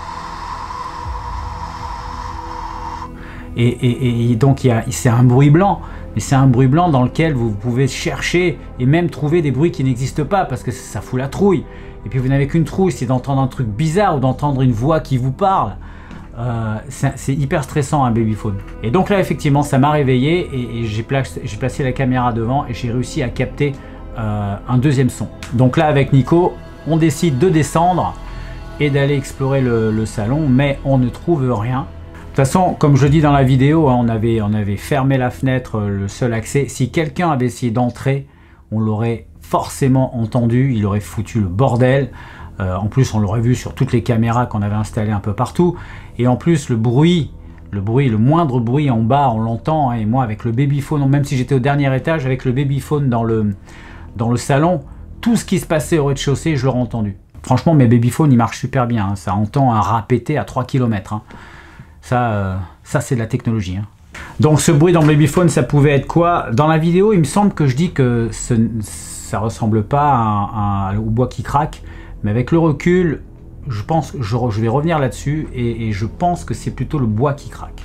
Et, et, et donc c'est un bruit blanc. Mais c'est un bruit blanc dans lequel vous pouvez chercher et même trouver des bruits qui n'existent pas parce que ça fout la trouille. Et puis vous n'avez qu'une trouille, c'est d'entendre un truc bizarre ou d'entendre une voix qui vous parle. Euh, c'est hyper stressant un babyphone. Et donc là effectivement ça m'a réveillé et, et j'ai placé, j'ai placé la caméra devant et j'ai réussi à capter euh, un deuxième son. Donc là avec Nico, on décide de descendre et d'aller explorer le, le salon, mais on ne trouve rien. De toute façon, comme je dis dans la vidéo, on avait, on avait fermé la fenêtre, le seul accès. Si quelqu'un avait essayé d'entrer, on l'aurait forcément entendu, il aurait foutu le bordel. Euh, en plus, on l'aurait vu sur toutes les caméras qu'on avait installées un peu partout. Et en plus, le bruit, le bruit, le moindre bruit en bas, on l'entend. Hein, et moi, avec le babyphone, même si j'étais au dernier étage, avec le babyphone dans le, dans le salon, tout ce qui se passait au rez-de-chaussée, je l'aurais entendu. Franchement, mes babyphones, ils marchent super bien. Hein, ça entend un rat péter à trois kilomètres. Hein. Ça, euh, ça c'est de la technologie. Hein. Donc ce bruit dans le babyphone, ça pouvait être quoi? Dans la vidéo, il me semble que je dis que ce, ça ressemble pas à, à, au bois qui craque. Mais avec le recul, je pense que je, je vais revenir là-dessus et, et je pense que c'est plutôt le bois qui craque.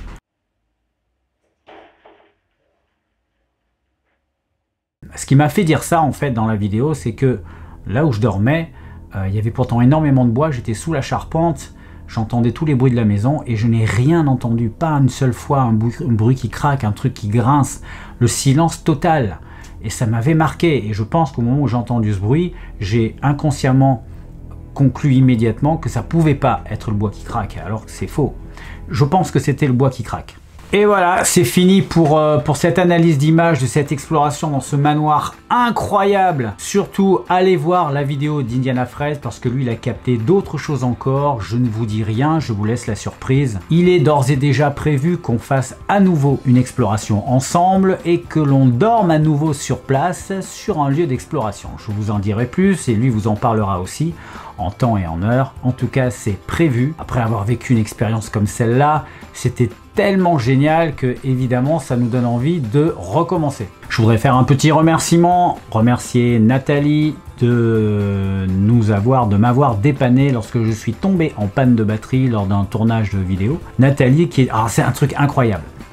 Ce qui m'a fait dire ça en fait dans la vidéo, c'est que là où je dormais, euh, il y avait pourtant énormément de bois, j'étais sous la charpente. J'entendais tous les bruits de la maison et je n'ai rien entendu, pas une seule fois un bruit, un bruit qui craque, un truc qui grince, le silence total. Et ça m'avait marqué et je pense qu'au moment où j'ai entendu ce bruit, j'ai inconsciemment conclu immédiatement que ça pouvait pas être le bois qui craque, alors que c'est faux. Je pense que c'était le bois qui craque. Et voilà, c'est fini pour, euh, pour cette analyse d'image de cette exploration dans ce manoir incroyable. Surtout, allez voir la vidéo d'Indiana Fraise parce que lui, il a capté d'autres choses encore. Je ne vous dis rien, je vous laisse la surprise. Il est d'ores et déjà prévu qu'on fasse à nouveau une exploration ensemble et que l'on dorme à nouveau sur place sur un lieu d'exploration. Je vous en dirai plus et lui vous en parlera aussi en temps et en heure. En tout cas, c'est prévu. Après avoir vécu une expérience comme celle-là, c'était tellement génial que évidemment ça nous donne envie de recommencer. Je voudrais faire un petit remerciement, remercier Nathalie de nous avoir, de m'avoir dépanné lorsque je suis tombé en panne de batterie lors d'un tournage de vidéo. Nathalie qui est, alors c'est un truc incroyable.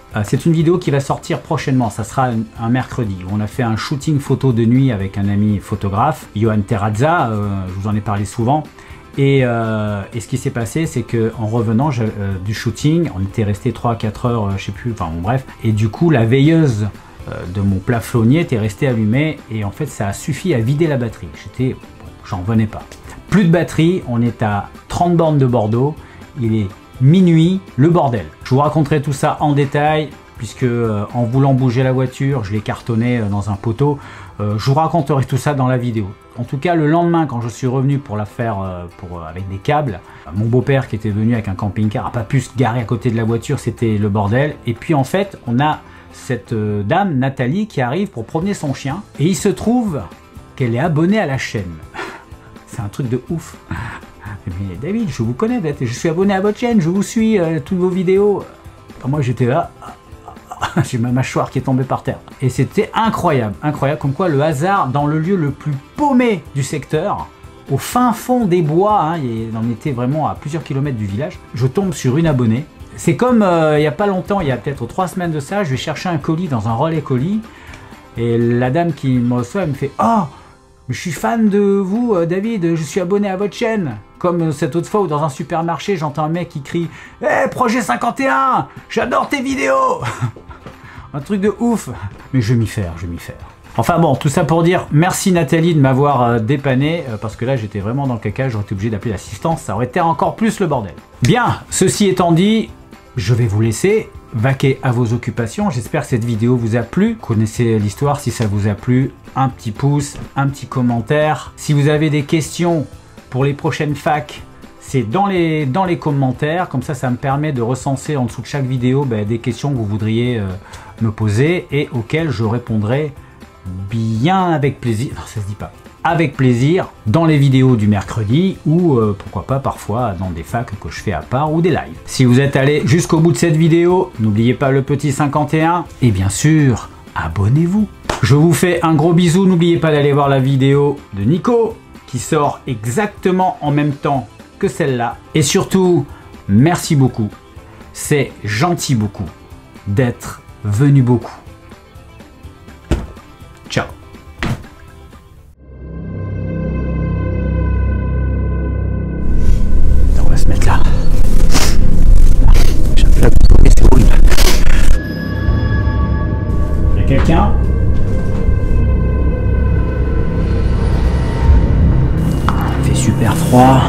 C'est une vidéo qui va sortir prochainement, ça sera un, un mercredi. On a fait un shooting photo de nuit avec un ami photographe, Johan Terrazza, euh, je vous en ai parlé souvent. Et, euh, et ce qui s'est passé, c'est qu'en revenant je, euh, du shooting, on était resté trois à quatre heures, euh, je sais plus, enfin bon, bref. Et du coup, la veilleuse euh, de mon plafonnier était restée allumée et en fait, ça a suffi à vider la batterie. J'étais, bon, j'en revenais pas. Plus de batterie, on est à trente bornes de Bordeaux, il est minuit, le bordel. Je vous raconterai tout ça en détail, puisque euh, en voulant bouger la voiture, je l'ai cartonné euh, dans un poteau. Euh, je vous raconterai tout ça dans la vidéo. En tout cas, le lendemain, quand je suis revenu pour la faire euh, pour, euh, avec des câbles, mon beau-père qui était venu avec un camping-car n'a pas pu se garer à côté de la voiture, c'était le bordel. Et puis en fait, on a cette euh, dame, Nathalie, qui arrive pour promener son chien. Et il se trouve qu'elle est abonnée à la chaîne. C'est un truc de ouf. Mais David, je vous connais, je suis abonné à votre chaîne, je vous suis, euh, toutes vos vidéos. Moi j'étais là, j'ai ma mâchoire qui est tombée par terre. Et c'était incroyable, incroyable, comme quoi le hasard, dans le lieu le plus paumé du secteur, au fin fond des bois, hein, il en était vraiment à plusieurs kilomètres du village, je tombe sur une abonnée. C'est comme euh, il n'y a pas longtemps, il y a peut-être trois semaines de ça, je vais chercher un colis dans un relais colis, et la dame qui me reçoit, elle me fait « Oh, je suis fan de vous, David, je suis abonné à votre chaîne !» Comme cette autre fois où dans un supermarché, j'entends un mec qui crie « Hé, Projet cinquante et un, j'adore tes vidéos !» Un truc de ouf. Mais je vais m'y faire, je vais m'y faire. Enfin bon, tout ça pour dire merci Nathalie de m'avoir euh, dépanné, euh, parce que là j'étais vraiment dans le caca, j'aurais été obligé d'appeler l'assistance, ça aurait été encore plus le bordel. Bien, ceci étant dit, je vais vous laisser vaquer à vos occupations. J'espère que cette vidéo vous a plu. Connaissez l'histoire, si ça vous a plu, un petit pouce, un petit commentaire. Si vous avez des questions pour les prochaines facs, c'est dans les, dans les commentaires, comme ça ça me permet de recenser en dessous de chaque vidéo ben, des questions que vous voudriez euh, me poser et auxquelles je répondrai bien avec plaisir, non ça se dit pas, avec plaisir dans les vidéos du mercredi ou euh, pourquoi pas parfois dans des facs que je fais à part ou des lives. Si vous êtes allé jusqu'au bout de cette vidéo, n'oubliez pas le petit cinquante et un et bien sûr, abonnez-vous. Je vous fais un gros bisou, n'oubliez pas d'aller voir la vidéo de Nico qui sort exactement en même temps que celle-là. Et surtout, merci beaucoup. C'est gentil beaucoup d'être venu beaucoup. Ciao. On va se mettre là. J'ai un peu la bouche, c'est horrible. Il y a quelqu'un ? Il fait super froid.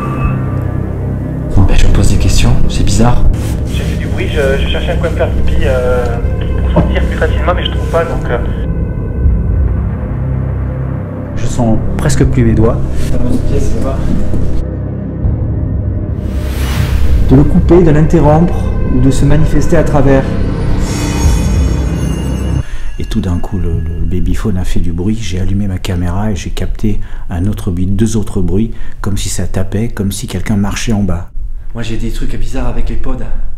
Je me pose des questions, c'est bizarre. J'ai fait du bruit, je, je cherchais un coin de faire pipi euh, pour sortir plus facilement, mais je trouve pas, donc... Euh... Je sens presque plus mes doigts. De le couper, de l'interrompre, ou de se manifester à travers. Et tout d'un coup, le, le babyphone a fait du bruit, j'ai allumé ma caméra et j'ai capté un autre bruit, deux autres bruits, comme si ça tapait, comme si quelqu'un marchait en bas. Moi j'ai des trucs bizarres avec les pods.